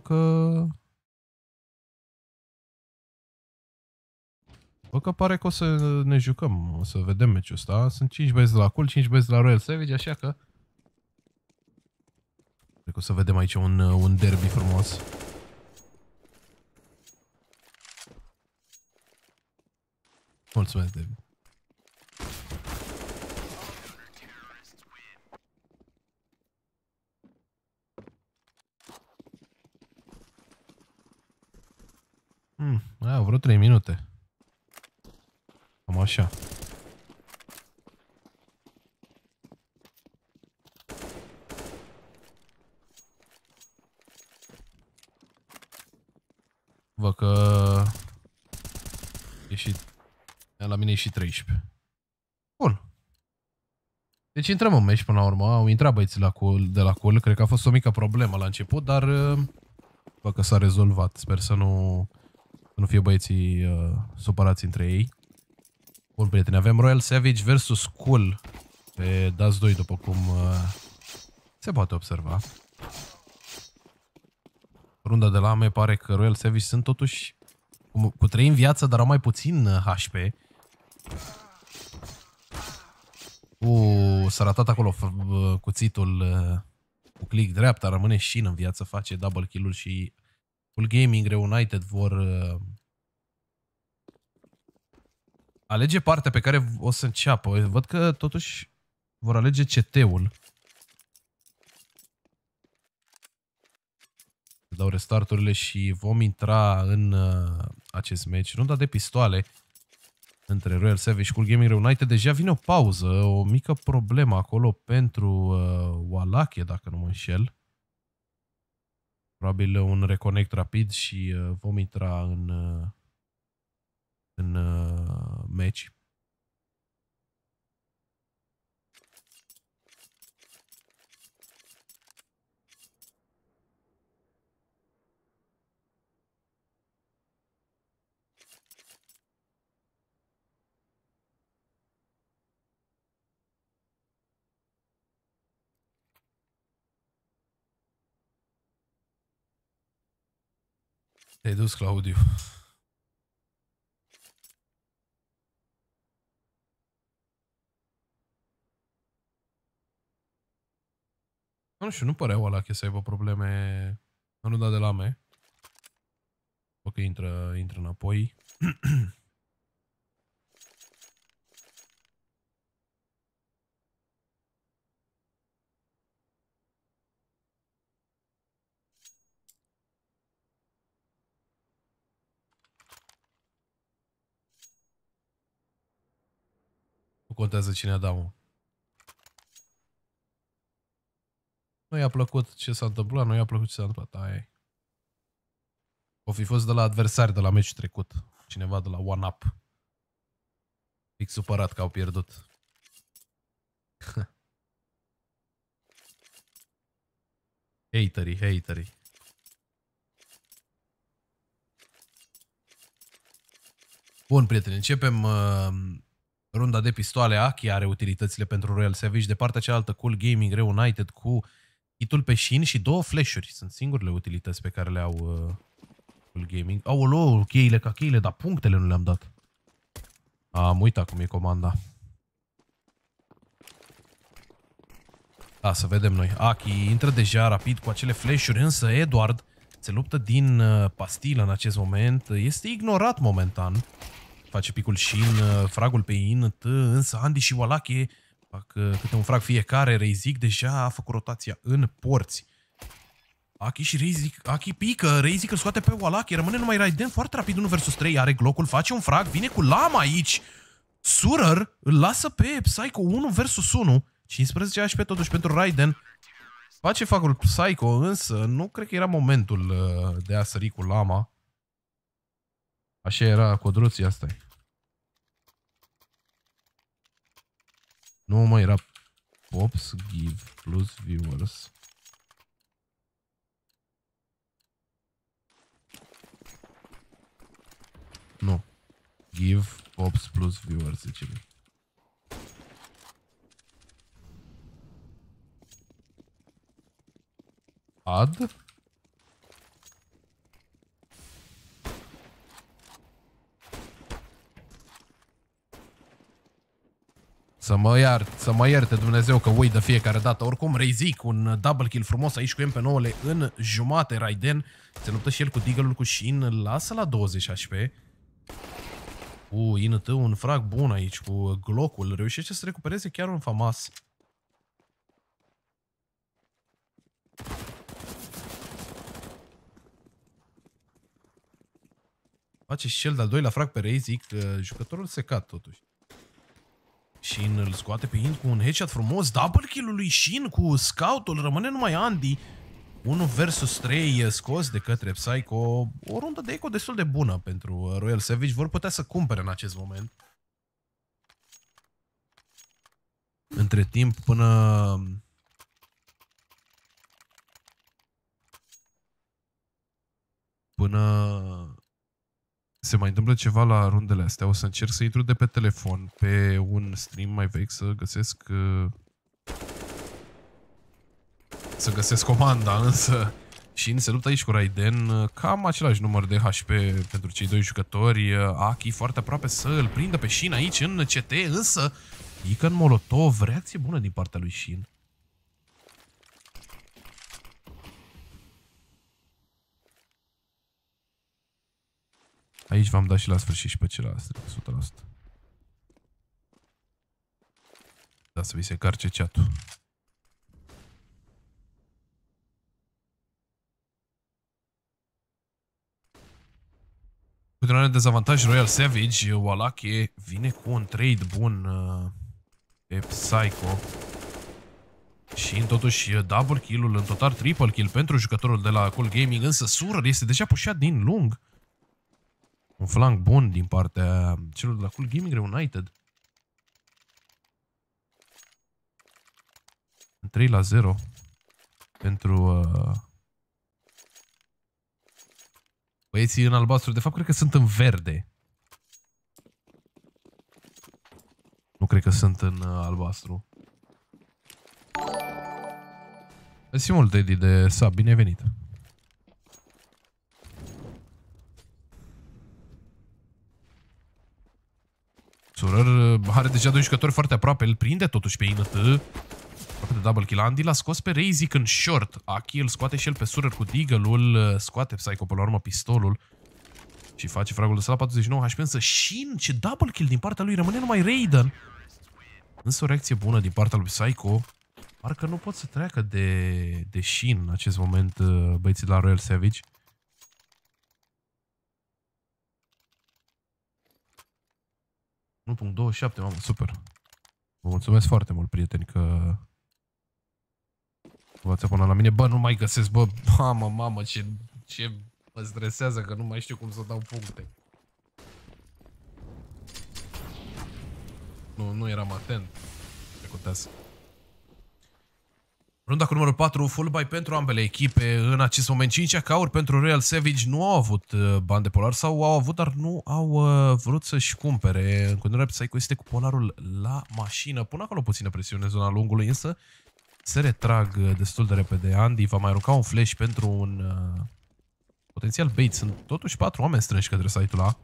că pare că o să ne jucăm, o să vedem meciul ăsta. Sunt 5 băieți de la cool, 5 băieți de la Royal Savage, așa că... Cred că o să vedem aici un derby frumos. Mulțumesc, David. Vreo 3 minute. Cam așa. Văd că e și... La mine e și 13. Bun. Deci intrăm în meci până la urmă. Au intrat băieții de la cool. Cred că a fost o mică problemă la început, dar văd că s-a rezolvat. Sper să nu fie băieții supărați între ei. Bun, prieteni, avem Royal Savage versus Cool pe Dust 2, după cum se poate observa. Runda de la AME pare că Royal Savage sunt totuși cu 3 în viață, dar au mai puțin HP. S-a ratat acolo cuțitul cu click dreapta, rămâne și în viață, face double kill-ul și Full Gaming Reunited vor alege partea pe care o să înceapă. Văd că totuși vor alege CT-ul. Dau restarturile și vom intra în acest meci. Runda de pistoale între Royal Savage și Cool Gaming Reunited. Deja vine o pauză, o mică problemă acolo pentru Wallachie, dacă nu mă înșel. Probabil un reconnect rapid și vom intra în meci. Te-ai dus, Claudiu. Nu știu, nu părea Wallachie să aibă probleme în runda de lame. Ok, intră înapoi. Nu contează cine a dat, mă. Nu i-a plăcut ce s-a întâmplat, nu i-a plăcut ce s-a întâmplat. Aia e. O fi fost de la adversari de la meciul trecut. Cineva de la One Up. Pic supărat că au pierdut. Haterii. Bun, prieteni, începem runda de pistoale. Aki are utilitățile pentru Royal Savage. De partea cealaltă, Cool Gaming Reunited cu hitul pe Shin și 2 flash-uri. Sunt singurele utilități pe care le au Cool Gaming. Aoleu, cheile, dar punctele nu le-am dat. Am uitat cum e comanda. Da, să vedem noi. Aki intră deja rapid cu acele flash-uri, însă Edward Se luptă din pastilă în acest moment. Este ignorat momentan. Face picul Shin, fragul pe INT, însă Andy și Wallachie fac câte un frag fiecare. Reizik deja a făcut rotația în porți. Aki și Reizik, Aki pică, Reizik îl scoate pe Wallachie, rămâne numai Raiden foarte rapid 1 vs 3, are Glock-ul, face un frag, vine cu lama aici. Surer îl lasă pe Psycho 1 vs 1, 15 HP totuși pentru Raiden. Face fragul Psycho, însă nu cred că era momentul de a sări cu lama. Așa era codruții, asta -i. Nu mai era Pops give plus viewers. Nu. Give Pops plus viewers, zice lui. Add? Să mă ierte Dumnezeu că uit de fiecare dată. Oricum, Reizik, un double kill frumos aici cu MP9-le în jumate. Raiden se luptă și el cu Deagle-ul cu Shin, îl lasă la 20 HP. INT, un frag bun aici cu Glock-ul. Reușește să recupereze chiar un famas. Face și cel de-al doilea frag pe Reizik, jucătorul secat totuși. Shin îl scoate pe Int cu un headshot frumos, double kill-ul lui Shin cu scout-ul, rămâne numai Andy. 1 vs 3 scos de către Psycho, o rundă de eco destul de bună pentru Royal Savage, vor putea să cumpere în acest moment. Între timp, până se mai întâmplă ceva la rundele astea, o să încerc să intru de pe telefon pe un stream mai vechi să găsesc comanda, însă Shin se luptă aici cu Raiden, cam același număr de HP pentru cei doi jucători. Aki foarte aproape să îl prindă pe Shin aici în CT, însă pică în Molotov, reacție bună din partea lui Shin. Aici v-am dat și la sfârșit și pe celălalt, 100%. Da, să vi se încarce chat-ul. Continuare dezavantaj Royal Savage, Wallachie vine cu un trade bun pe Psycho. Și în totuși double kill-ul, în total triple kill pentru jucătorul de la Cool Gaming, însă Surer este deja pușat din lung. Un flank bun din partea celor de la Cool Gaming Reunited. 3-0 pentru băieții în albastru. De fapt, cred că sunt în verde. Nu cred că sunt în albastru. Mersi mult, Eddie, de sub. Bine ai venit. Surer are deja doi jucători foarte aproape. Îl prinde totuși pe INT. De double kill. Andy l-a scos pe Reizik în short. Aki îl scoate și el pe Surer cu Deagle-ul. Scoate Psycho pe la urmă pistolul. Și face fragul de sala 49 HP. Însă Shin, ce double kill din partea lui. Rămâne numai Raiden. Însă o reacție bună din partea lui Psycho. Parcă nu pot să treacă de Shin în acest moment băieții de la Royal Savage. Nu, punct 27, mamă, super. Vă mulțumesc foarte mult, prieteni, că v-ați abonat la mine. Bă, nu mai găsesc, bă, mamă, ce mă stresează că nu mai știu cum să dau puncte. Nu eram atent. Ce contează. Runda cu numărul 4, full buy pentru ambele echipe. În acest moment 5 AK-uri pentru Royal Savage. Nu au avut bani de polar sau au avut, dar nu au vrut să-și cumpere. În continuare Psycho este cu polarul la mașină. Pun acolo puțină presiune în zona lungului, însă se retrag destul de repede. Andy va mai arunca un flash pentru un potențial bait. Sunt totuși 4 oameni strânși către site-ul A.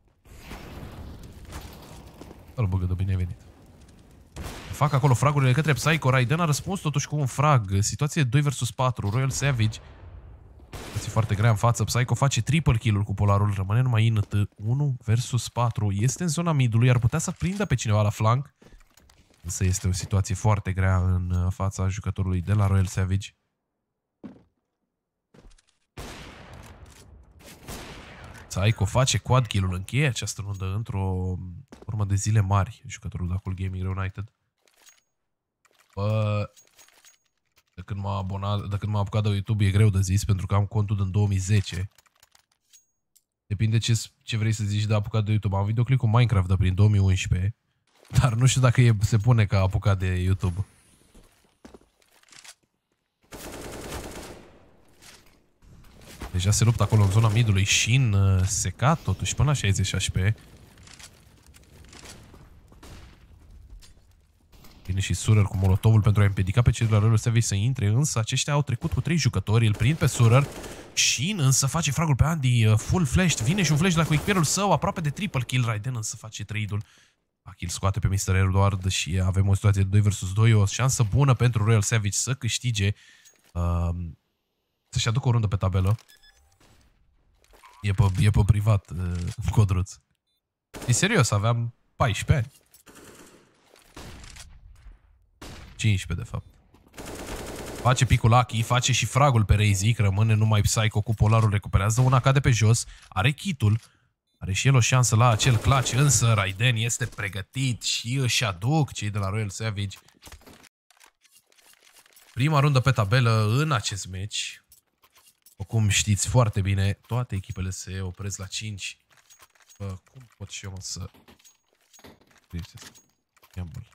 Îl băgă de bine venit. Fac acolo fragurile către Psycho. Raiden a răspuns totuși cu un frag. Situație 2 vs 4. Royal Savage Situație foarte grea în față. Psycho face triple kill-ul cu polarul. Rămâne numai INT. 1 versus 4. Este în zona midului, ar putea să prindă pe cineva la flank. Însă este o situație foarte grea în fața jucătorului de la Royal Savage. Psycho face quad kill-ul, încheie această rundă într-o urmă de zile mari, jucătorul de la Cool Gaming Reunited. Bă, de când m-am apucat de YouTube e greu de zis, pentru că am contul din 2010. Depinde ce vrei să zici de apucat de YouTube. Am videoclip cu Minecraft de prin 2011, dar nu știu dacă se pune ca apucat de YouTube. Deja se luptă acolo în zona midului și în secat totuși până la 60 HP. Vine și Surer cu molotovul pentru a împiedica pe cei de la Royal Savage să intre, însă aceștia au trecut cu 3 jucători, îl prind pe Surer. Shin însă face fragul pe Andy, full flash, vine și un flash de la quickfire-ul său, aproape de triple kill. Raiden însă face trade-ul. Kill scoate pe Mr. Edward și avem o situație de 2 vs 2, o șansă bună pentru Royal Savage să câștige, să-și aducă o rundă pe tabelă. E pe privat, Codruț. E serios, aveam 14 ani. 15 de fapt. Face picul Lucky, face și fragul pe Reizic, rămâne numai Psycho cu polarul, recuperează una, cade pe jos, are kitul, are și el o șansă la acel clutch, însă Raiden este pregătit și își aduc cei de la Royal Savage prima rundă pe tabelă în acest match. Cum știți foarte bine, toate echipele se opresc la 5. Bă, cum pot și eu să... Gamble.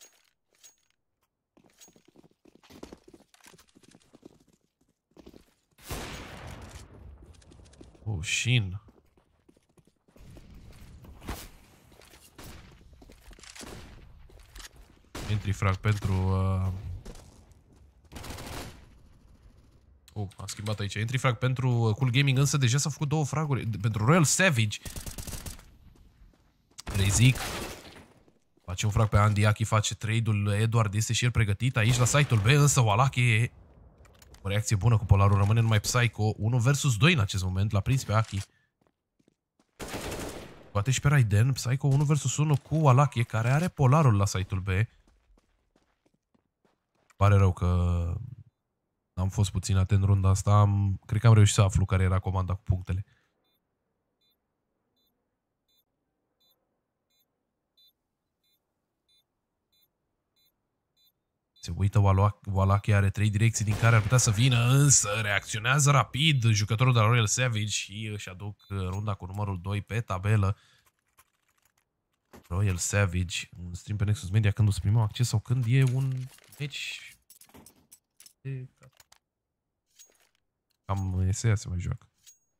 Oh, Shin. Entry frag pentru... a schimbat aici. Entry frag pentru Cool Gaming, însă deja s-au făcut 2 fraguri. Pentru Royal Savage. Reizic. Face un frag pe Andy, Aki face trade-ul. Edward este și el pregătit aici la site-ul B, însă Wallach o reacție bună cu polarul. Rămâne numai Psycho. 1 vs 2 în acest moment. L-a prins pe Aki. Poate și pe Raiden. Psycho 1 vs 1 cu Wallach, care are polarul la site-ul B. Pare rău că am fost puțin atent în runda asta. Cred că am reușit să aflu care era comanda cu punctele. Se uită Wallach, are 3 direcții din care ar putea să vină, însă reacționează rapid jucătorul de la Royal Savage și își aduc runda cu numărul 2 pe tabelă. Royal Savage, un stream pe Nexus Media când o să primim acces sau când e un match de... Cam eseia se mai joacă.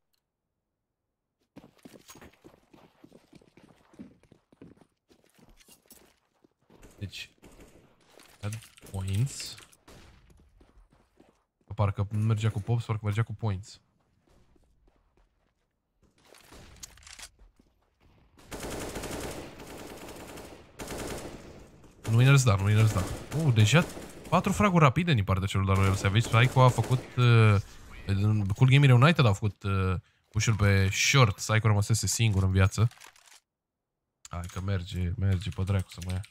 Deci add points. Parcă nu mergea cu pops, parcă mergea cu points. Nu winners da, nu winners da. Deja 4 fraguri rapide din partea celor de la Royal Savage. Psycho a făcut... Cool Gaming Reunited a făcut push-ul pe short. Psycho rămăsese singur în viață. Hai că merge pe dracu să mă ia.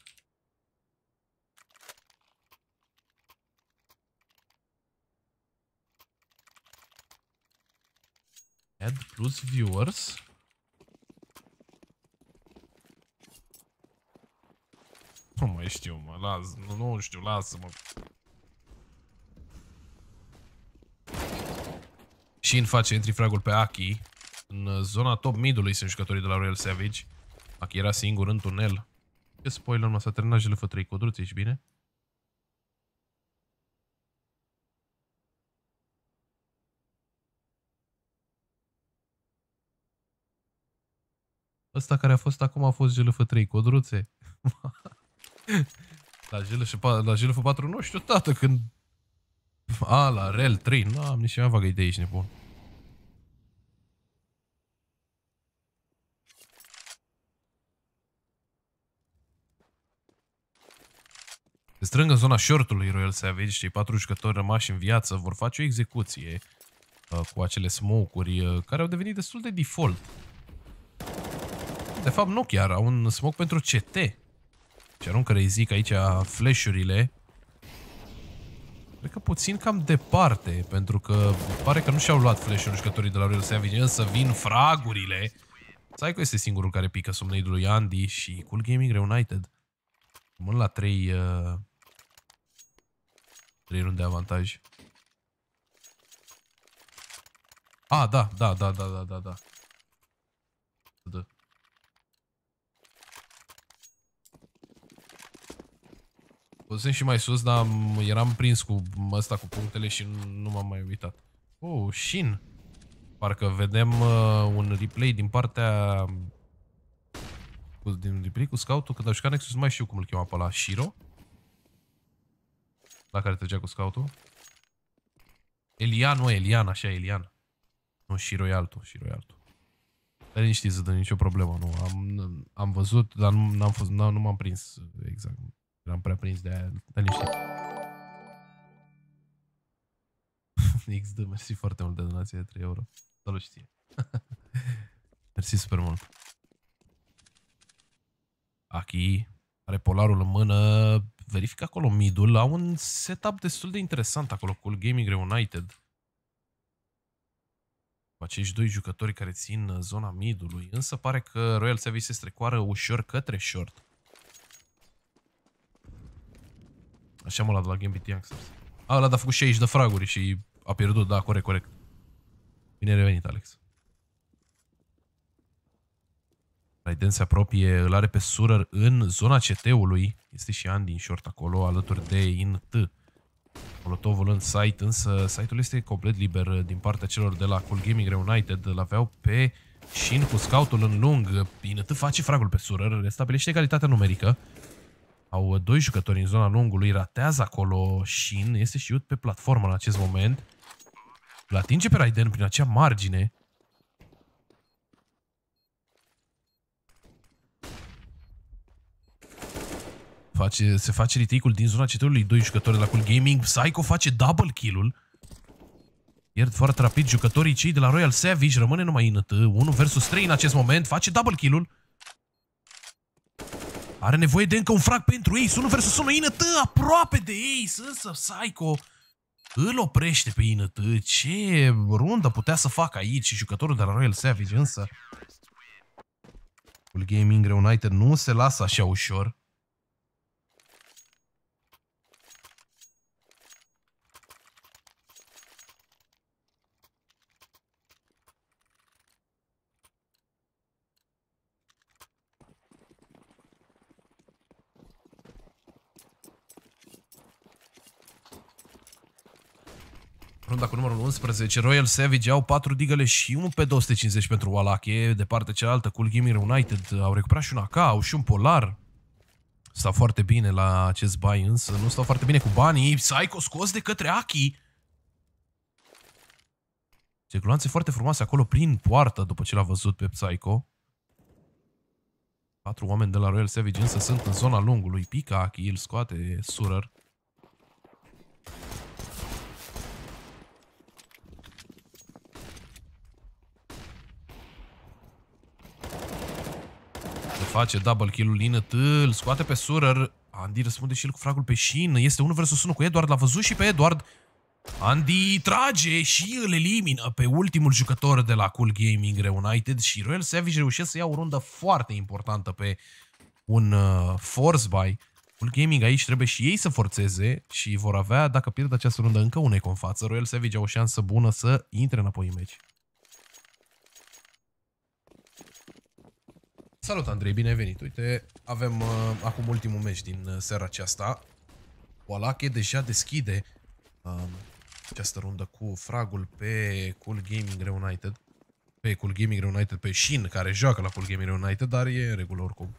Add plus viewers. Nu mai știu, mă, nu știu, lasă-mă. Shin face entry fragul pe Aki. În zona top mid-ului sunt jucătorii de la Royal Savage. Aki era singur în tunel. Ce spoiler, mă, s-a terminat GLF3 Codruț, ești bine? Ăsta care a fost acum a fost GLF3 Codruțe. La GLF4 nu știu, tată, când... la REL 3, nu am nici mai vagă idee, ești nebun. Se strâng în zona short-ului Royal Savage, cei 4 jucători rămași în viață vor face o execuție. cu acele smoke-uri care au devenit destul de default. De fapt, nu chiar, au un smoke pentru CT. Și aruncă Reizic aici flash-urile. Cred că puțin cam departe, pentru că pare că nu și-au luat flash-uri jucătorii de la Royal Savage, însă vin fragurile. Psycho este singurul care pică sub nade-ul lui Andy și Cool Gaming Reunited. Rămân la 3 runde de avantaj. Ah, da. Da. Sunt și mai sus, dar eram prins cu ăsta cu punctele și nu m-am mai uitat. Oh, Shin. Parcă vedem un replay din partea... Din replay cu scout-ul, când a jucat Nexus, nu mai știu cum îl chema pe ăla. Shiro? La care trăgea cu scout-ul? Elian, mă, Elian, așa, Elian. Nu, Shiro e altul, Dar liniștiți, să dă nicio problemă, nu. Am văzut, dar nu m-am prins exact. Eram prea prins de aia, dar liniștit. XD, mersi foarte mult de donație de 3 euro. Salut și ție. Mersi super mult. Aki are polarul în mână. Verifică acolo mid-ul. Au un setup destul de interesant acolo cu Gaming Reunited. Cu acești doi jucători care țin zona mid-ului. Însă pare că Royal Savage se strecoară ușor către short. Așa mă, de la Gambit Youngsters. Ăla a făcut 60 de fraguri și a pierdut, da, corect. Bine revenit, Alex. Raiden se apropie, îl are pe Surer în zona CT-ului. Este și Andy în short acolo, alături de INT. Molotovul în site, însă site-ul este complet liber din partea celor de la Cool Gaming Reunited. Îl aveau pe Shin cu scout-ul în lung. INT face fragul pe Surer, restabilește egalitatea numerică. Au doi jucători în zona lungului, ratează acolo Shin, este știut pe platformă în acest moment. Îl atinge pe Raiden prin acea margine. Se face retake-ul din zona CT-ului, doi jucători de la Cool Gaming. Psycho face double kill-ul. Pierd foarte rapid jucătorii cei de la Royal Savage, rămâne numai INT. 1 vs 3 în acest moment, face double kill-ul. Are nevoie de încă un frag pentru Ace, 1 vs 1, INT aproape de Ace, însă Psycho îl oprește pe INT. Ce rundă putea să facă aici jucătorul de la Royal Savage, însă Cool Gaming Reunited nu se lasă așa ușor. Runda cu numărul 11, Royal Savage au 4 digăle și 1 pe 250 pentru Wallachie. De partea cealaltă, Cool Gaming Reunited au recuperat și un AK, au și un polar. Stau foarte bine la acest buy, însă nu stau foarte bine cu banii. Psycho scos de către Aki. Circulanțe foarte frumoase acolo prin poartă după ce l-a văzut pe Psycho. 4 oameni de la Royal Savage însă sunt în zona lungului. Pică Aki, îl scoate Surer. Face double kill-ul INT, îl scoate pe Surer. Andy răspunde și el cu fragul pe Shin. Este 1 vs 1 cu Edward, l-a văzut și pe Edward. Andy trage și îl elimină pe ultimul jucător de la Cool Gaming Reunited și Royal Savage reușește să ia o rundă foarte importantă pe un force buy. Cool Gaming aici trebuie și ei să forțeze și vor avea, dacă pierd această rundă, încă un eco în față. Royal Savage au o șansă bună să intre înapoi în meci. Salut, Andrei, bine ai venit. Uite, avem acum ultimul meci din seara aceasta. Wallachie deja deschide această rundă cu fragul pe Cool Gaming Reunited. Pe Cool Gaming Reunited, pe Shin, care joacă la Cool Gaming Reunited, dar e în regulă oricum.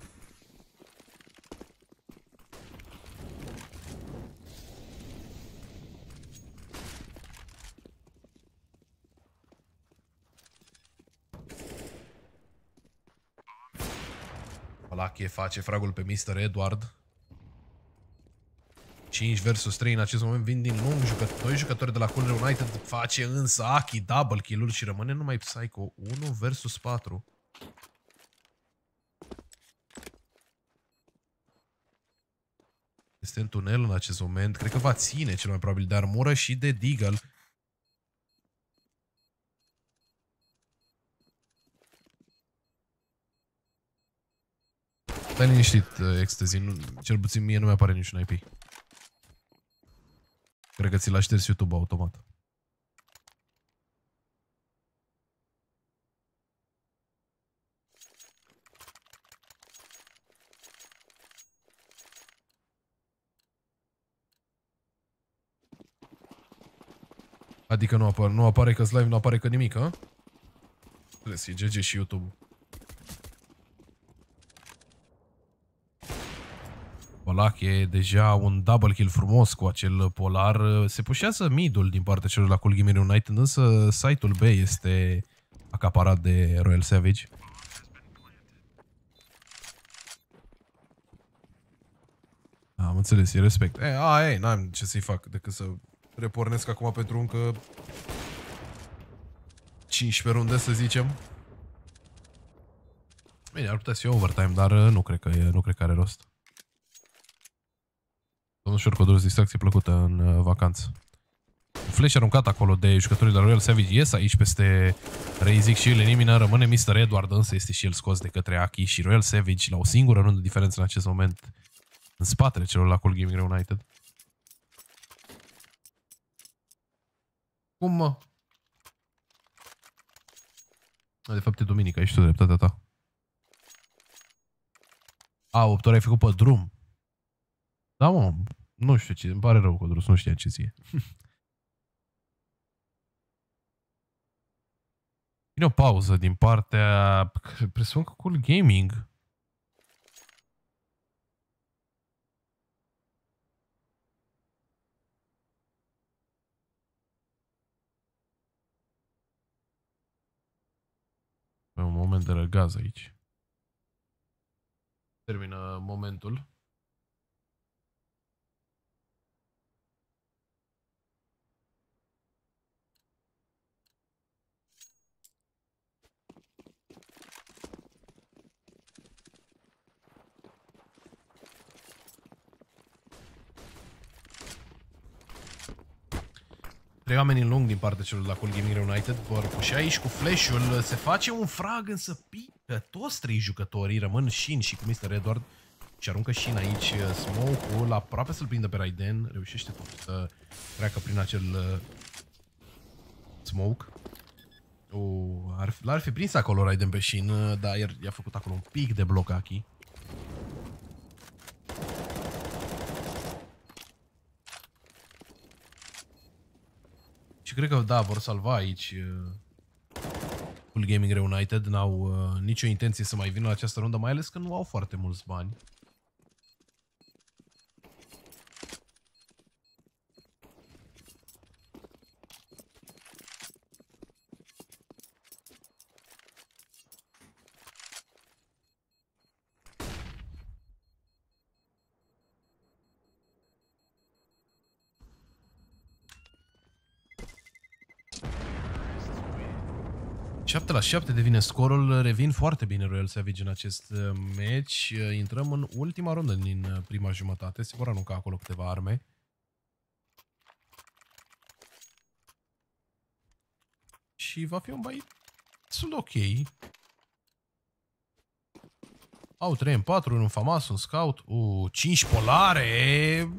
Wallachie face fragul pe Mr. Edward. 5 versus 3 în acest moment vin din lung. Doi jucători de la Cool United face însă Aki double kill-ul și rămâne numai Psycho. 1 versus 4. Este în tunel în acest moment. Cred că va ține cel mai probabil de armură și de Deagle. Stai liniștit, Ecstasy. Cel puțin mie nu mi-apare niciun IP. Cred că ți l-a șters YouTube automat. Adică nu apare că-s live, nu apare că nimic, hă? Trebuie să-i GG și YouTube. Polak e deja un double kill frumos cu acel polar. Se pușează mid-ul din partea celor la Cool Gaming United, însă site-ul B este acaparat de Royal Savage. Am înțeles, e respect. N-am ce să-i fac decât să repornesc acum pentru încă 15 runde, să zicem. Bine, ar putea să fie overtime, dar nu cred că are rost. Domnul Șorcodros, distracție plăcută în vacanță. Un flash aruncat acolo de jucătorii de la Royal Savage ies aici peste Razic și îl elimină. Rămâne Mr. Edward, însă este și el scos de către Aki și Royal Savage la o singură rundă diferență în acest moment în spatele celor la Cool Gaming United. Cum, mă? De fapt e duminică, ești tu dreptatea ta. 8 ore ai făcut pe drum. Da, mă, nu știu ce, îmi pare rău, Codrus, nu știa ce ție. Vine o pauză din partea, presupun că Cool Gaming. Un moment de răgaz aici. Termină momentul. Trei oameni în lung din partea celor de la Cool Gaming United vor puși aici cu flash-ul. Se face un frag, însă pică. Toți trei jucătorii rămân Shin și cu Mr. Edward. Și aruncă Shin aici smoke-ul. Aproape să-l prindă pe Raiden. Reușește tot să treacă prin acel smoke. L-ar fi prins acolo Raiden pe Shin, dar i-a făcut acolo un pic de bloc Aki. Și cred că, da, vor salva aici Cool Gaming Reunited. N-au nicio intenție să mai vină la această rundă, mai ales că nu au foarte mulți bani. La 7 devine scorul, revin foarte bine Royal Savage în acest match. Intrăm în ultima rundă din prima jumătate, se vor arunca acolo câteva arme. Și va fi un bait destul de ok. Au 3 în 4, un famas, un scout, 5 polare.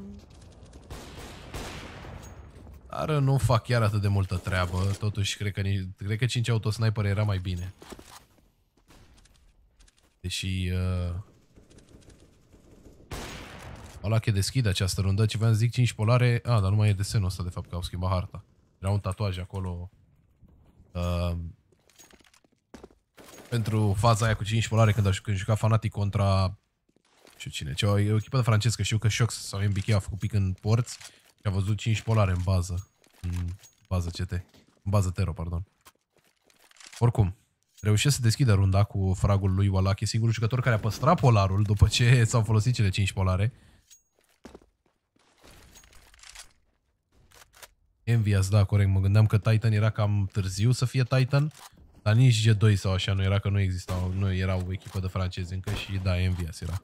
Dar nu fac chiar atât de multă treabă. Totuși, cred că 5 autosniper era mai bine. Deși... Alache deschide această rundă. Ce vreau să zic, 5 polare... dar nu mai e desenul ăsta, de fapt, că au schimbat harta. Era un tatuaj acolo... pentru faza aia cu 5 polare când juca Fnatic contra... Nu știu cine. E o echipă de francez, că știu că Shox sau MBK a făcut pic în porți. Și a văzut 5 polare în bază. În bază CT. În bază Tero, pardon. Oricum, reușește să deschidă runda cu fragul lui Wallach. E singurul jucător care a păstrat polarul după ce s-au folosit cele 5 polare. Envious, da, corect. Mă gândeam că Titan era cam târziu să fie Titan, dar nici G2 sau așa nu era, că nu existau, nu erau o echipă de francezi încă și da, Envious era.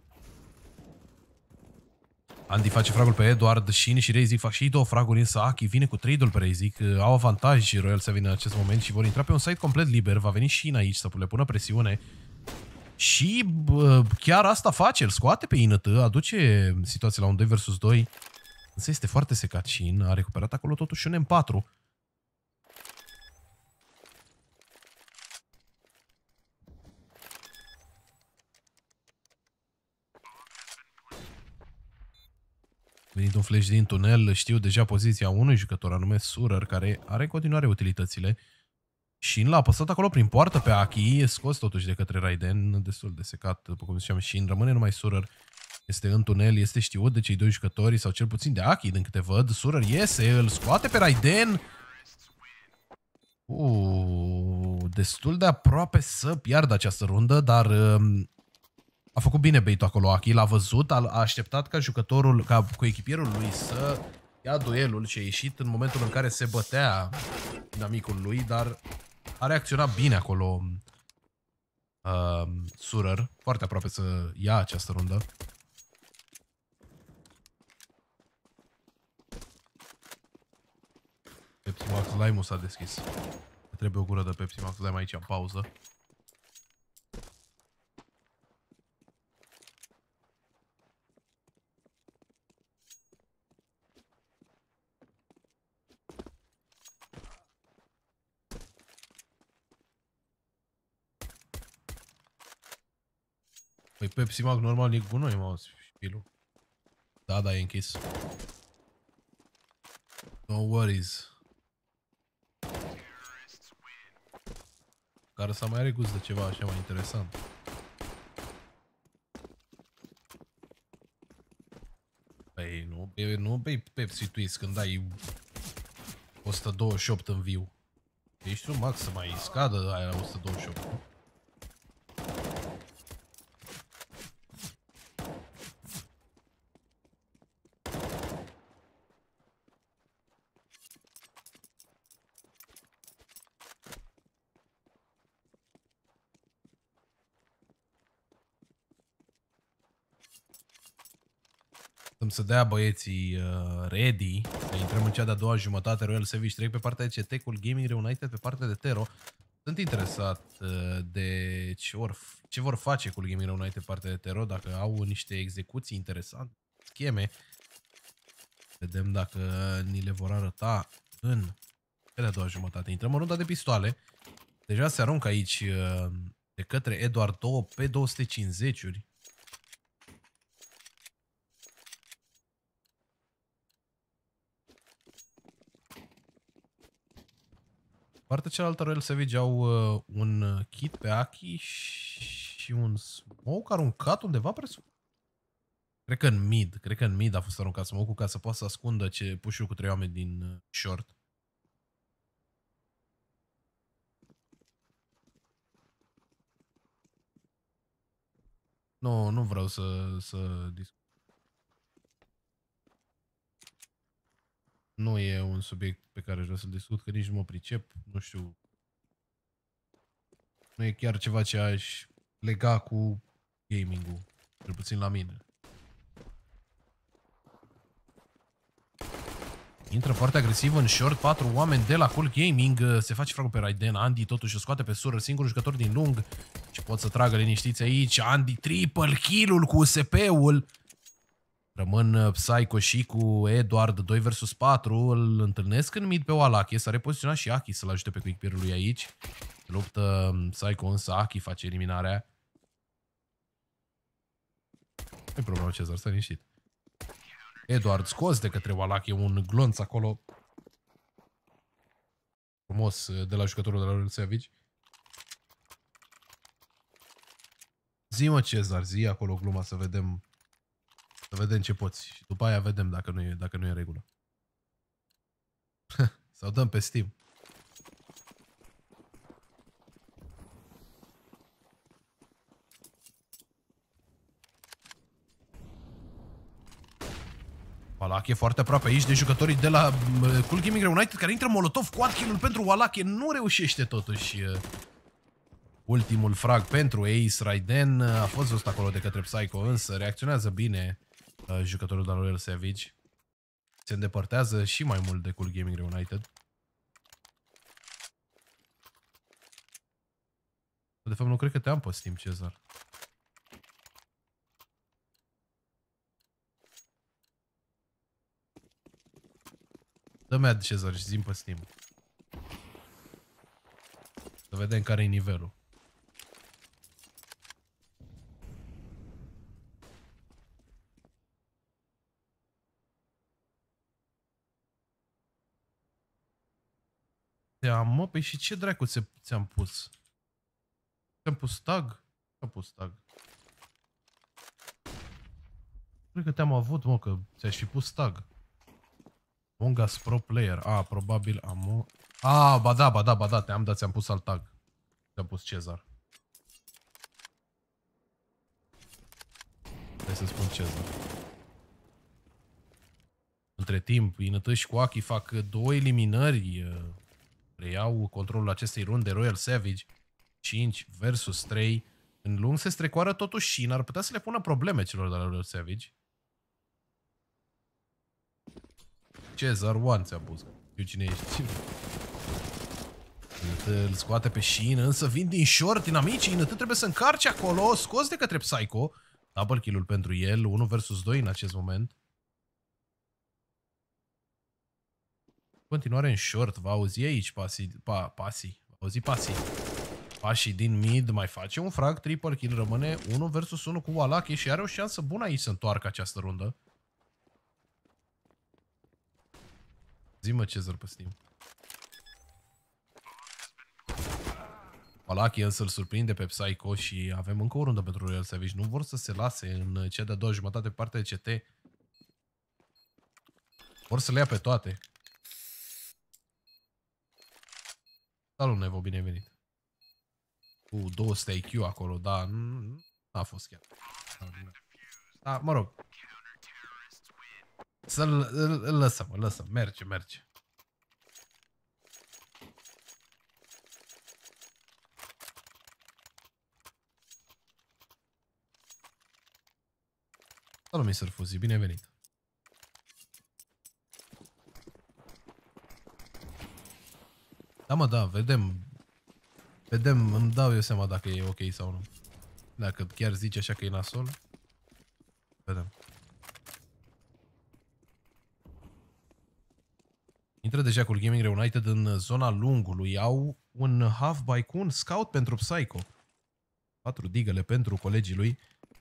Andy face fragul pe Edward, Shin și Reizic fac și două fraguri, însă Aki vine cu 3 pe Reizic. Au avantaj Royal Seven în acest moment și vor intra pe un site complet liber. Va veni Shin aici să le pună presiune. Și chiar asta face, îl scoate pe INT, aduce situația la un 2 vs 2. Însă este foarte secat Shin, a recuperat acolo totuși un M4. Venit un flash din tunel, știu deja poziția unui jucător anume Surer, care are în continuare utilitățile. Shin l-a apăsat acolo prin poartă pe Aki, e scos totuși de către Raiden, destul de secat, după cum ziceam. Shin rămâne numai Surer. Este în tunel, este știut de cei doi jucători, sau cel puțin de Aki, din câte văd. Surer iese, îl scoate pe Raiden. Destul de aproape să piardă această rundă, dar a făcut bine bait-ul acolo Aki, l-a văzut, a așteptat ca jucătorul, ca coechipierul lui să ia duelul și a ieșit în momentul în care se bătea dinamicul lui, dar a reacționat bine acolo Surer, foarte aproape să ia această rundă. Pepsi Max Lime-ul s-a deschis. Trebuie o gură de Pepsi Max Lime aici în pauză. Păi Pepsi Max normal e cu noi, mă, șpilul. Da, da, e închis. No worries. Care să mai are gust de ceva așa mai interesant. Păi nu bei Pepsi Twist când ai 128 în view. Ești un max să mai scadă aia la 128. Să dea băieții ready, să intrăm în cea de-a doua jumătate. Royal Savage trec pe partea de CT-ul Gaming Reunited pe partea de Tero. Sunt interesat de ce vor face cu Gaming Reunited pe partea de Tero, dacă au niște execuții interesante, scheme. Vedem dacă ni le vor arăta în cea de-a doua jumătate. Intrăm în runda de pistoale. Deja se aruncă aici de către Edward 2 pe 250-uri. Partea cealaltă, Royal Savage au un kit pe Aki și un smoke aruncat undeva, presupun. Cred că în mid a fost aruncat smoke-ul ca să poată să ascundă push-ul cu 3 oameni din short. Nu vreau să discut. Nu e un subiect pe care vreau să-l discut, că nici nu mă pricep, nu știu. Nu e chiar ceva ce aș lega cu gaming-ul, cel puțin la mine. Intră foarte agresiv în short, 4 oameni de la Cool Gaming, se face fragul pe Raiden, Andy totuși o scoate pe Surer, singurul jucător din lung și pot să tragă liniștiți aici, Andy triple kill-ul cu USP-ul. Rămân Psycho și cu Edward 2 vs 4, îl întâlnesc în mid pe Wallachie, s-a repoziționat și Aki să-l ajute pe quick-pierul lui aici. Luptă Psycho, însă Aki face eliminarea. Nu-i problemă, Cezar, stai liniștit. Edward scos de către Wallachie, un glonț acolo. Frumos de la jucătorul de la Royal Savage. Zi-mă, Cezar, zi acolo gluma să vedem. Să vedem ce poți. Și după aia vedem dacă nu e în regulă. Sau dăm pe Steam. Wallach e foarte aproape aici de jucătorii de la Cool Gaming United, care intră Molotov cu kill-ul pentru Wallach. Nu reușește totuși ultimul frag pentru Ace. Raiden a fost văzut acolo de către Psycho, însă reacționează bine jucătorul de la Royal Savage. Se îndepărtează și mai mult de Cool Gaming United. De fapt, nu cred că te-am pe Steam, Cezar. Dă-mi ad, Cezar, și zi-mi pe Steam. Să vedem care e nivelul. Te-am, mă, păi și ce dracu ți-am pus? Ți-am pus tag? Ți-am pus tag. Cred că te-am avut, mă, că ți-aș fi pus tag. Mongas Pro Player. Probabil am... ba da, te-am dat, ți-am pus alt tag. Ți-am pus Cezar. Hai să spun Cezar. Între timp, Inătă și Coachi fac 2 eliminări. Reiau controlul acestei runde. Royal Savage 5 versus 3. În lung se strecoară totuși și ar putea să le pună probleme celor de la Royal Savage. Cezar One ți-a pus. Eu cine ești? Îl scoate pe Shin, însă vin din short inamicii. Inătă trebuie să încarce acolo. Scos de către Psycho. Double kill-ul pentru el. 1 versus 2 în acest moment. Continuare în short. Va auzi aici Pasi. Va auzi Pasi. Pașii din mid mai face un frag. Triple kill. Rămâne 1 versus 1 cu Wallach și are o șansă bună aici să întoarcă această rundă. Zi-mă, Cezar, pe Steam. Wallach însă îl surprinde pe Psycho și avem încă o rundă pentru Royal Savage. Nu vor să se lase în cea de-a doua jumătate pe partea de CT. Vor să le ia pe toate. Salut, Nevo, bine venit. Cu 200 IQ acolo, da, nu a fost chiar. Da, mă rog. Să-l lăsăm, merge. Salut, Mr. Fuzi, bine venit. Da, mă, da, vedem, îmi dau eu seama dacă e ok sau nu. Dacă chiar zice așa că e nasol, vedem. Intră deja cu Gaming Reunited în zona lungului. Au un half-by cu un scout pentru Psycho. 4 digăle pentru colegii lui.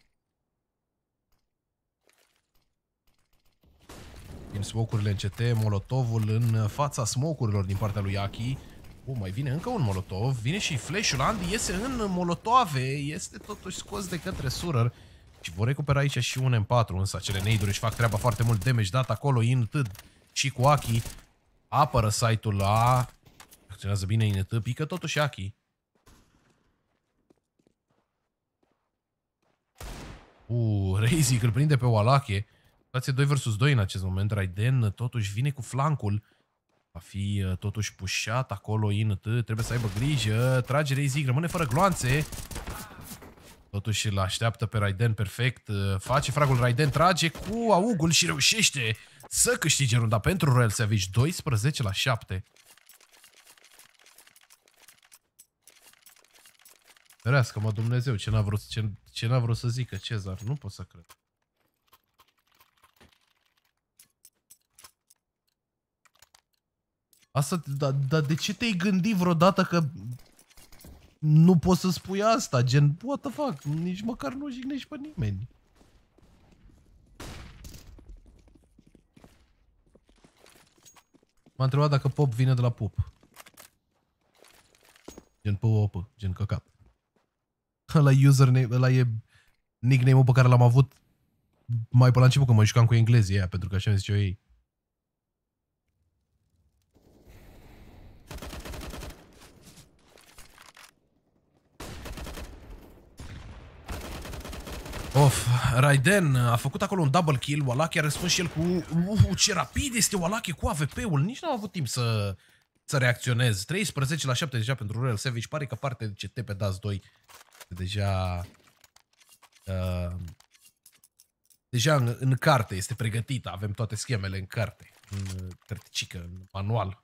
Din smoke-urile în CT, molotovul în fața smoke-urilor din partea lui Aki. Mai vine încă un molotov. Vine și flash-ul. Andy iese în molotove. Este totuși scos de către Surer. Și vor recupera aici și un M4. Însă acele nade-uri își fac treaba, foarte mult damage dat acolo. Inătă și cu Aki. Apără site-ul la... Acționează bine Inătă. Pică totuși Aki. Razy îl prinde pe Wallach. Situație 2 vs 2 în acest moment. Raiden totuși vine cu flancul. Va fi totuși pușat acolo Inătă. Trebuie să aibă grijă. Trage Razy, rămâne fără gloanțe. Totuși îl așteaptă pe Raiden perfect. Face fragul Raiden, trage cu augul și reușește să câștige runda pentru Royal Savage. 12-7. Ferească-mă Dumnezeu, ce n-a vrut să zică Cezar. Nu pot să cred. Asta, dar de ce te-ai gândit vreodată că nu poți să spui asta? Gen, what the fuck? Nici măcar nu jignești pe nimeni. M-a întrebat dacă Pop vine de la Pup. Gen P-O-P, gen căcat. Ăla username, ăla e nickname-ul pe care l-am avut mai pe la început când mă jucam cu englezii aia, pentru că așa mi ziceau ei. Of, Raiden a făcut acolo un double kill, Wallachia a răspuns și el cu ce rapid este Wallachia cu AVP-ul, nici nu a avut timp să reacționez. 13-7 deja pentru Royal Savage, pare că parte de CT pe DAS 2 deja în carte, este pregătită, avem toate schemele în carte, în cărticică, în manual.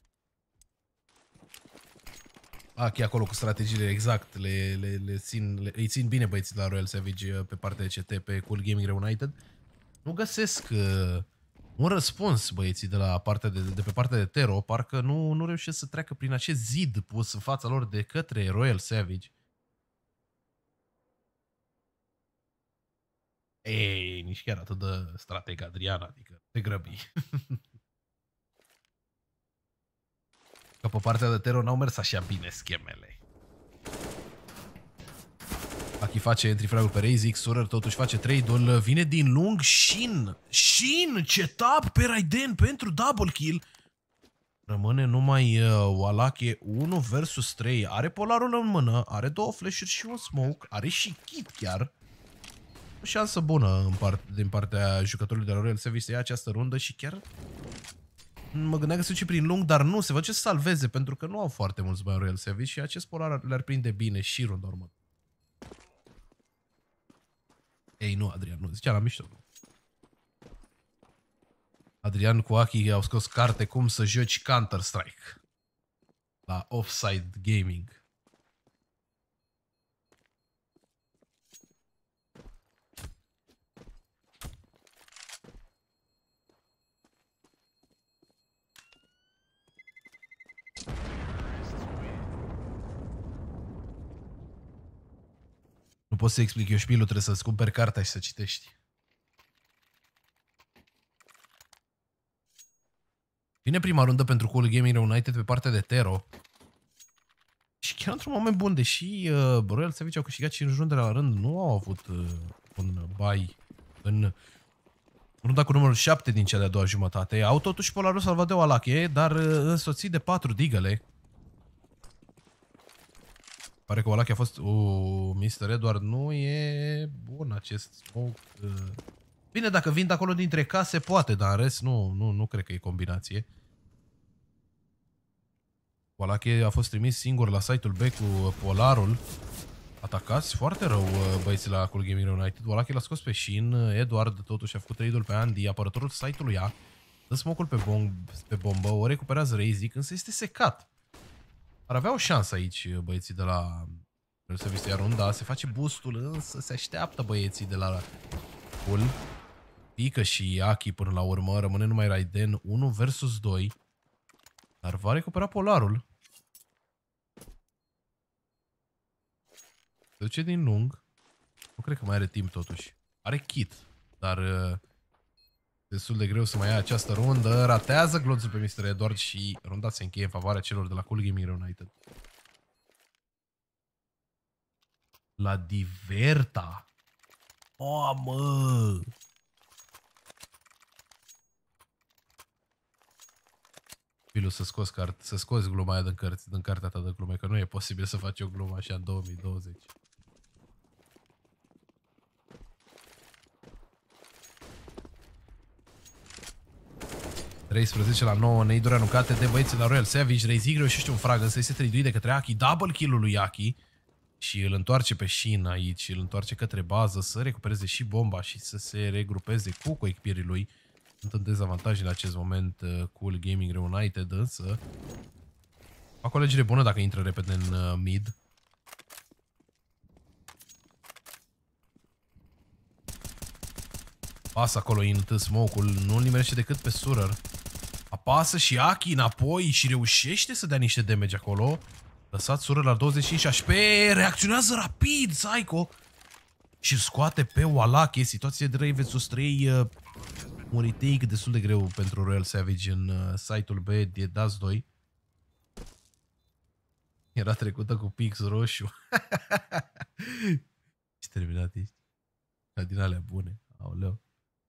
Aki acolo cu strategiile exact, îi țin bine băieții de la Royal Savage pe partea de CT, pe Cool Gaming Reunited. Nu găsesc un răspuns băieții de la partea de pe partea de Tero, parcă nu reușesc să treacă prin acest zid pus în fața lor de către Royal Savage. Ei, nici chiar atât de strateg Adrian, adică te grăbi. Că pe partea de Tero n-au mers așa bine schemele. Aki face entry frag-ul pe Razik, Surer totuși face trade-ul, vine din lung, Shin, ce tap pe Raiden pentru double kill. Rămâne numai Wallachia 1 versus 3, are polarul în mână, are 2 flash-uri și un smoke, are și kit chiar. O șansă bună din partea jucătorului de la Royal Savage să ia această rundă și chiar mă gândeam că se duce prin lung, dar nu, se face să salveze pentru că nu au foarte mulți bani Royal Savage și acest polar le-ar prinde bine și runda urmă. Ei, nu, Adrian, nu, zicea la mișto. Adrian cu Aki au scos carte cum să joci Counter-Strike la Offside Gaming. Nu pot să explic eu șpilul, trebuie să-ți cumperi cartea și să citești. Vine prima rundă pentru Cool Gaming Reunited pe partea de Tero. Și chiar într-un moment bun, deși Royal Savage au câștigat 5 runde la rând, nu au avut un buy în runda cu numărul 7 din cea de-a doua jumătate. Au totuși polarul salvat de Wallachia, dar însoțit de 4 digăle. Pare că Wallachia a fost... Mr. Edward, nu e bun acest smoke. Bine, dacă vin de acolo dintre case, poate, dar în rest nu cred că e combinație. Wallachia a fost trimis singur la site-ul B cu polarul. Atacați foarte rău băieții la Cool Gaming Reunited. Wallachia l-a scos pe Shin. Edward totuși a făcut trade-ul pe Andy, apărătorul site-ului A. Dă smoke-ul pe bombă, o recuperează Razik, însă este secat. Ar avea o șansă aici băieții de la Serviciul runda, se face boostul, însă se așteaptă băieții de la Cool. Pică și Aki până la urmă, rămâne numai Raiden 1 versus 2. Dar va recupera polarul. Se duce din lung. Nu cred că mai are timp totuși. Are kit, dar destul de greu să mai ia această rundă. Ratează glonțul pe Mr. Edward și runda se încheie în favoarea celor de la Cool Gaming Reunited. La Diverta. O, mă! Filu, să scoți gluma aia din cartea ta de glume, că nu e posibil să faci o glumă așa în 2020. (13-9), neiduri anuncate de băieții la Royal Savage. Razik reușește un frag, însă este traduit de către Aki. Double kill-ul lui Aki. Și îl întoarce pe Shin aici, îl întoarce către bază să recupereze și bomba și să se regrupeze cu coechipierii lui. Sunt în dezavantaj în acest moment Cool Gaming Reunited, însă fac o alegere bună dacă intră repede în mid. Pasă acolo in smoke-ul, nu-l nimerește decât pe Surer. Apasă și Aki înapoi și reușește să dea niște damage acolo. Lăsat Surer la 25 HP, reacționează rapid, Psycho. Și scoate pe Wallachia, situație de 3 vs 3. Un retake destul de greu pentru Royal Savage în site-ul B de DAS 2. Era trecută cu pix roșu. Ce terminat ești. Ca din alea bune. Aoleu.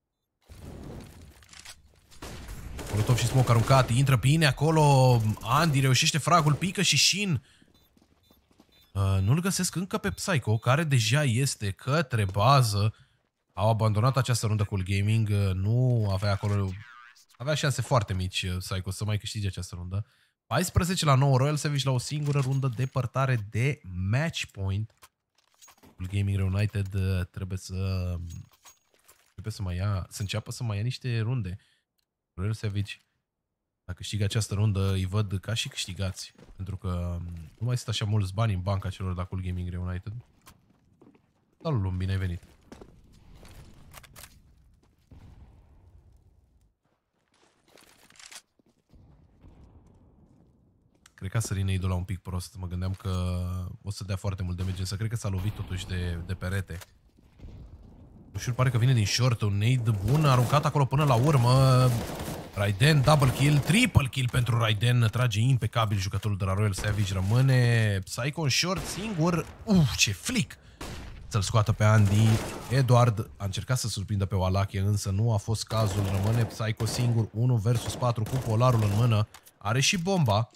Molotov și smoke aruncat, intră bine acolo. Andy reușește fragul, pică și Shin. Nu-l găsesc încă pe Psycho, care deja este către bază. Au abandonat această rundă cu Gaming. Nu avea acolo... Avea șanse foarte mici Psycho să mai câștige această rundă. 14-9, Royal Savage la o singură rundă depărtare de match point. Gaming Reunited trebuie să înceapă să mai ia niște runde. Royal Savage, dacă câștigă această rundă, îi văd ca și câștigați. Pentru că nu mai sunt așa mulți bani în banca celor de acolo Gaming Reunited. Salut, Lum, bine ai venit. Cred că a sărit nade-ul la un pic prost. Mă gândeam că o să dea foarte mult damage, însă cred că s-a lovit totuși de perete. Ușor pare că vine din short, un nade bun, aruncat acolo până la urmă. Raiden, double kill, triple kill pentru Raiden, trage impecabil jucătorul de la Royal Savage, rămâne Psycho în short singur. Ce flick! Să-l scoată pe Andy. Edward a încercat să surprindă pe Wallachie, însă nu a fost cazul, rămâne Psycho singur, 1 versus 4 cu polarul în mână. Are și bomba.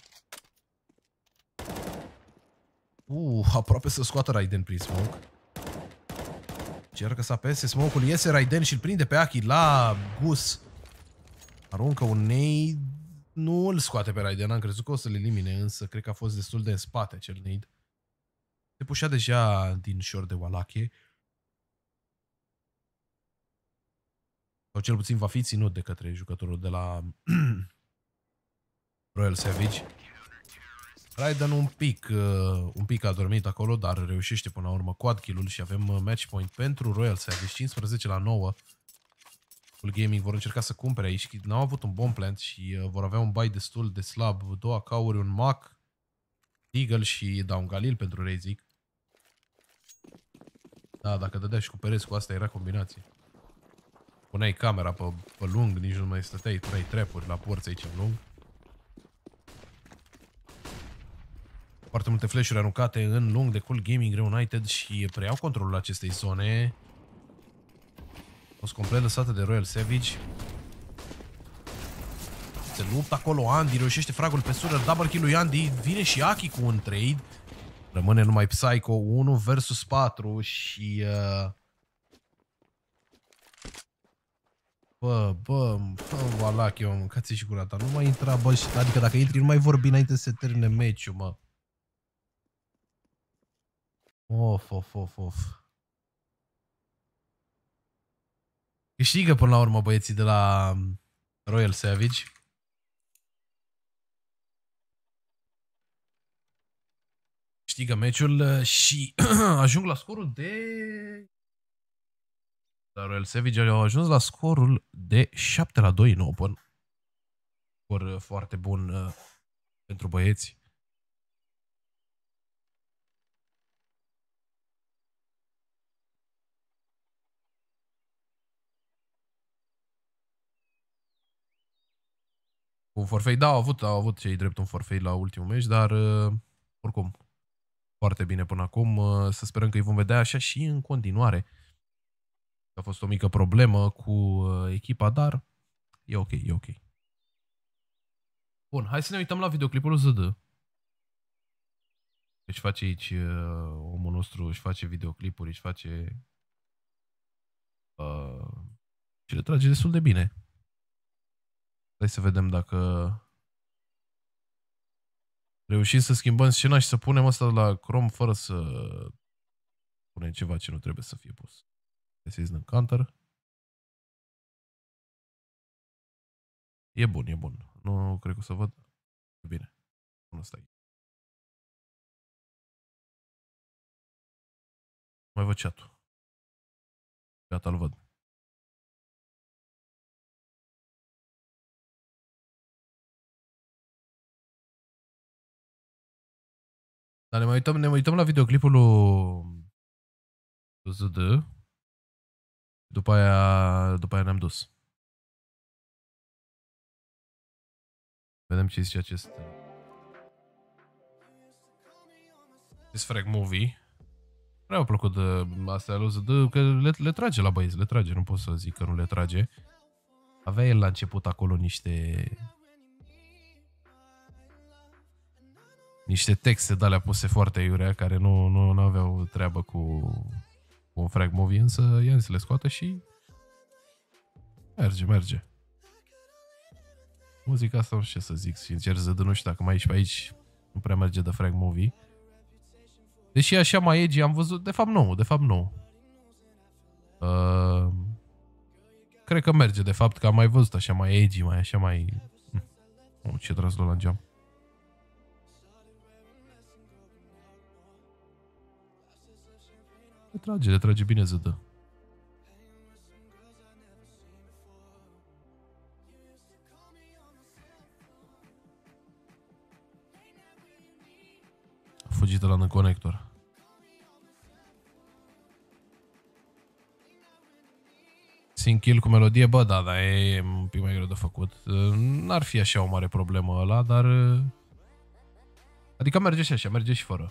Aproape să scoată Raiden prin smoke. Încearcă să apese smoke-ul, iese Raiden și îl prinde pe Aki la Gus. Aruncă un nade. Nu îl scoate pe Raiden, am crezut că o să-l elimine, însă cred că a fost destul de în spate acel nade. Se pușea deja din short de Wallachie. Sau cel puțin va fi ținut de către jucătorul de la Royal Savage. Raiden un pic a dormit acolo, dar reușește până la urmă quad kill-ul și avem match point pentru Royal Savage, 15-9. Full Gaming vor încerca să cumpere aici, n-au avut un bomb plant și vor avea un buy destul de slab, 2 AK-uri, un Mac, Eagle și un Galil pentru Razik. Da, dacă dădea și cu pereți, cu asta era combinație. Puneai camera pe lung, nici nu mai stăteai 3 trapuri la porți aici în lung. Foarte multe flash-uri aruncate în lung de Cool Gaming Reunited și preiau controlul acestei zone. A fost complet lăsată de Royal Savage. Se luptă acolo Andy, reușește fragul pe sură, double kill lui Andy, vine și Aki cu un trade. Rămâne numai Psycho, 1 versus 4 și... Bă, Wallachie, mă, mâncați și gura ta, nu mai intra, bă, adică dacă intri nu mai vorbi înainte să se termine meciul, mă. Of. Câștigă până la urmă băieții de la Royal Savage. Câștigă meciul și ajung la scorul de... Royal Savage au ajuns la scorul de 7-2 în Open. Scor foarte bun pentru băieți. Cu forfeit, da, au avut cei drept un forfeit la ultimul meci, dar oricum, foarte bine până acum. Să sperăm că îi vom vedea așa și în continuare. A fost o mică problemă cu echipa, dar e ok. Bun, hai să ne uităm la videoclipul ZD. Își face aici omul nostru, își face videoclipuri, își face... și le trage destul de bine. Hai să vedem dacă reușim să schimbăm scena și să punem asta la Chrome fără să punem ceva ce nu trebuie să fie pus. This în counter. E bun. Nu cred că o să văd. E bine. Până stai. Mai văd chat-ul. Gata, îl văd. Dar ne mai uităm la videoclipul lui ZD. După aia ne-am dus. Vedem ce zice acest frag movie. Prea mi-a plăcut de astea lui ZD, că le trage la băieți, le trage, nu pot să zic că nu le trage. Avea el la început acolo niște niște texte de alea puse foarte iurea, care nu aveau treabă cu un frag movie, însă i-am să le scoată și merge. Muzica asta nu știu ce să zic, sincer, Zădă, nu știu dacă mai ești pe aici, nu prea merge de frag movie. Deși așa mai edgy am văzut, de fapt nu. Cred că merge, de fapt, că am mai văzut așa mai edgy, mai așa mai... ce tras la geam. Le trage bine Zădă. A fugit la în conector. Single cu melodie, bă, da, e un pic mai greu de făcut. N-ar fi așa o mare problemă ăla, dar... Adică merge și așa, merge și fără.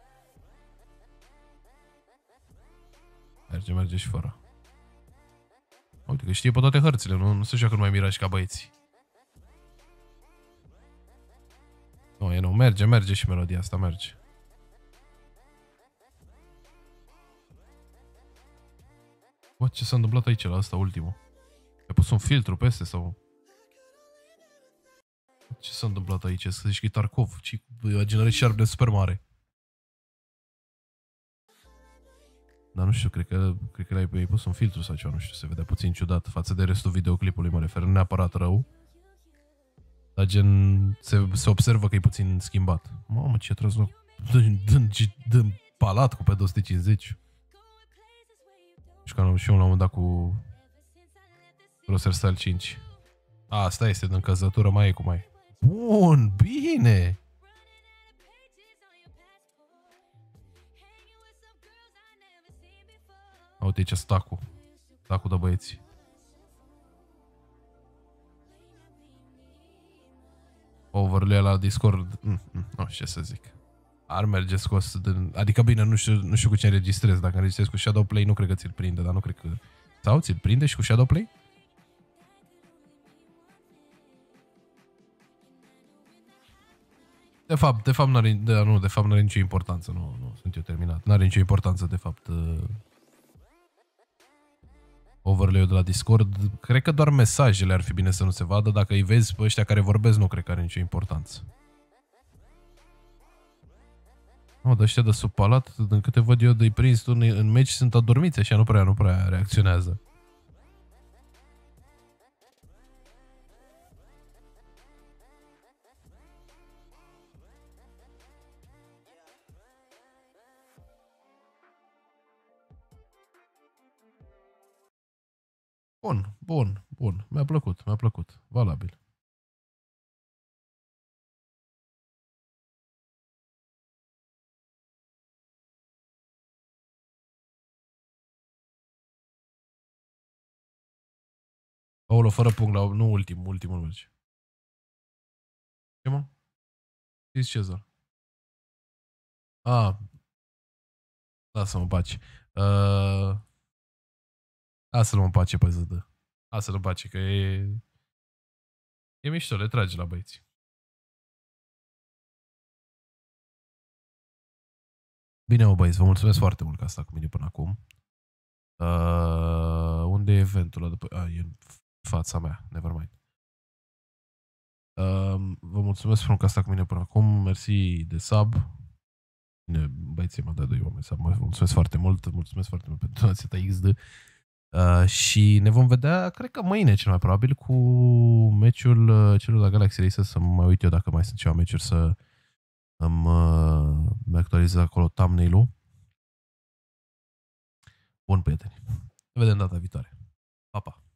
Merge și fără. Uite că știe pe toate hărțile, nu se joacă numai mirași ca băieții. Nu, merge și melodia asta, merge. Bă, ce s-a întâmplat aici la asta ultimul? Ai pus un filtru peste sau... Ce s-a întâmplat aici? Să zici că e Tarkov, a generat sharpness super mare. Dar nu știu, cred că ai pus un filtru sau ceva, nu știu, se vedea puțin ciudat față de restul videoclipului, mă refer, neapărat rău. Dar gen, se observă că e puțin schimbat. Mamă, ce tras loc. Dând palat cu pe 250. Și că am și un la un moment dat cu Crosser Style 5. Asta este, din căzătură mai e cum mai. Bun, bine! Uite aici stacul de băieți. Overlay la Discord, nu știu ce să zic. Ar merge scos din... Adică bine, nu știu cu ce înregistrez. Dacă înregistrez cu Shadowplay, nu cred că ți-l prinde, dar nu cred că... Sau ți-l prinde și cu Shadowplay? De fapt n-are nicio importanță. Nu sunt eu terminat. N-are nicio importanță, de fapt, overlay-ul de la Discord. Cred că doar mesajele ar fi bine să nu se vadă. Dacă îi vezi pe ăștia care vorbesc, nu cred că are nicio importanță. Dar ăștia de sub palat, din câte văd eu de-i prins tu în meci, sunt adormiți așa, nu prea reacționează. Bun. Mi-a plăcut. Valabil. Aolo, fără punct la... Nu ultimul merge. Ce mă? Zici Cezar. Lasă-mă în pace. Lasă-l în pace pe Zădă. Lasă-l în pace, că e mișto, le trage la băieți. Bine, mă băieți, vă mulțumesc foarte mult că ați stat cu mine până acum. Unde e eventul ăla după... e în fața mea, nevermind. Vă mulțumesc pentru că ați stat cu mine până acum. Mersi de sub. Bine, băieții m-a dat 2 oameni sub. Vă mulțumesc foarte mult. Mulțumesc foarte mult pentru donația ta XD. Și ne vom vedea, cred că mâine cel mai probabil, cu meciul celor la Galaxy Racers. Să mă uit eu dacă mai sunt ceva meciuri să îmi actualizez acolo thumbnail-ul. Bun, prieteni. Ne vedem data viitoare. Pa, pa!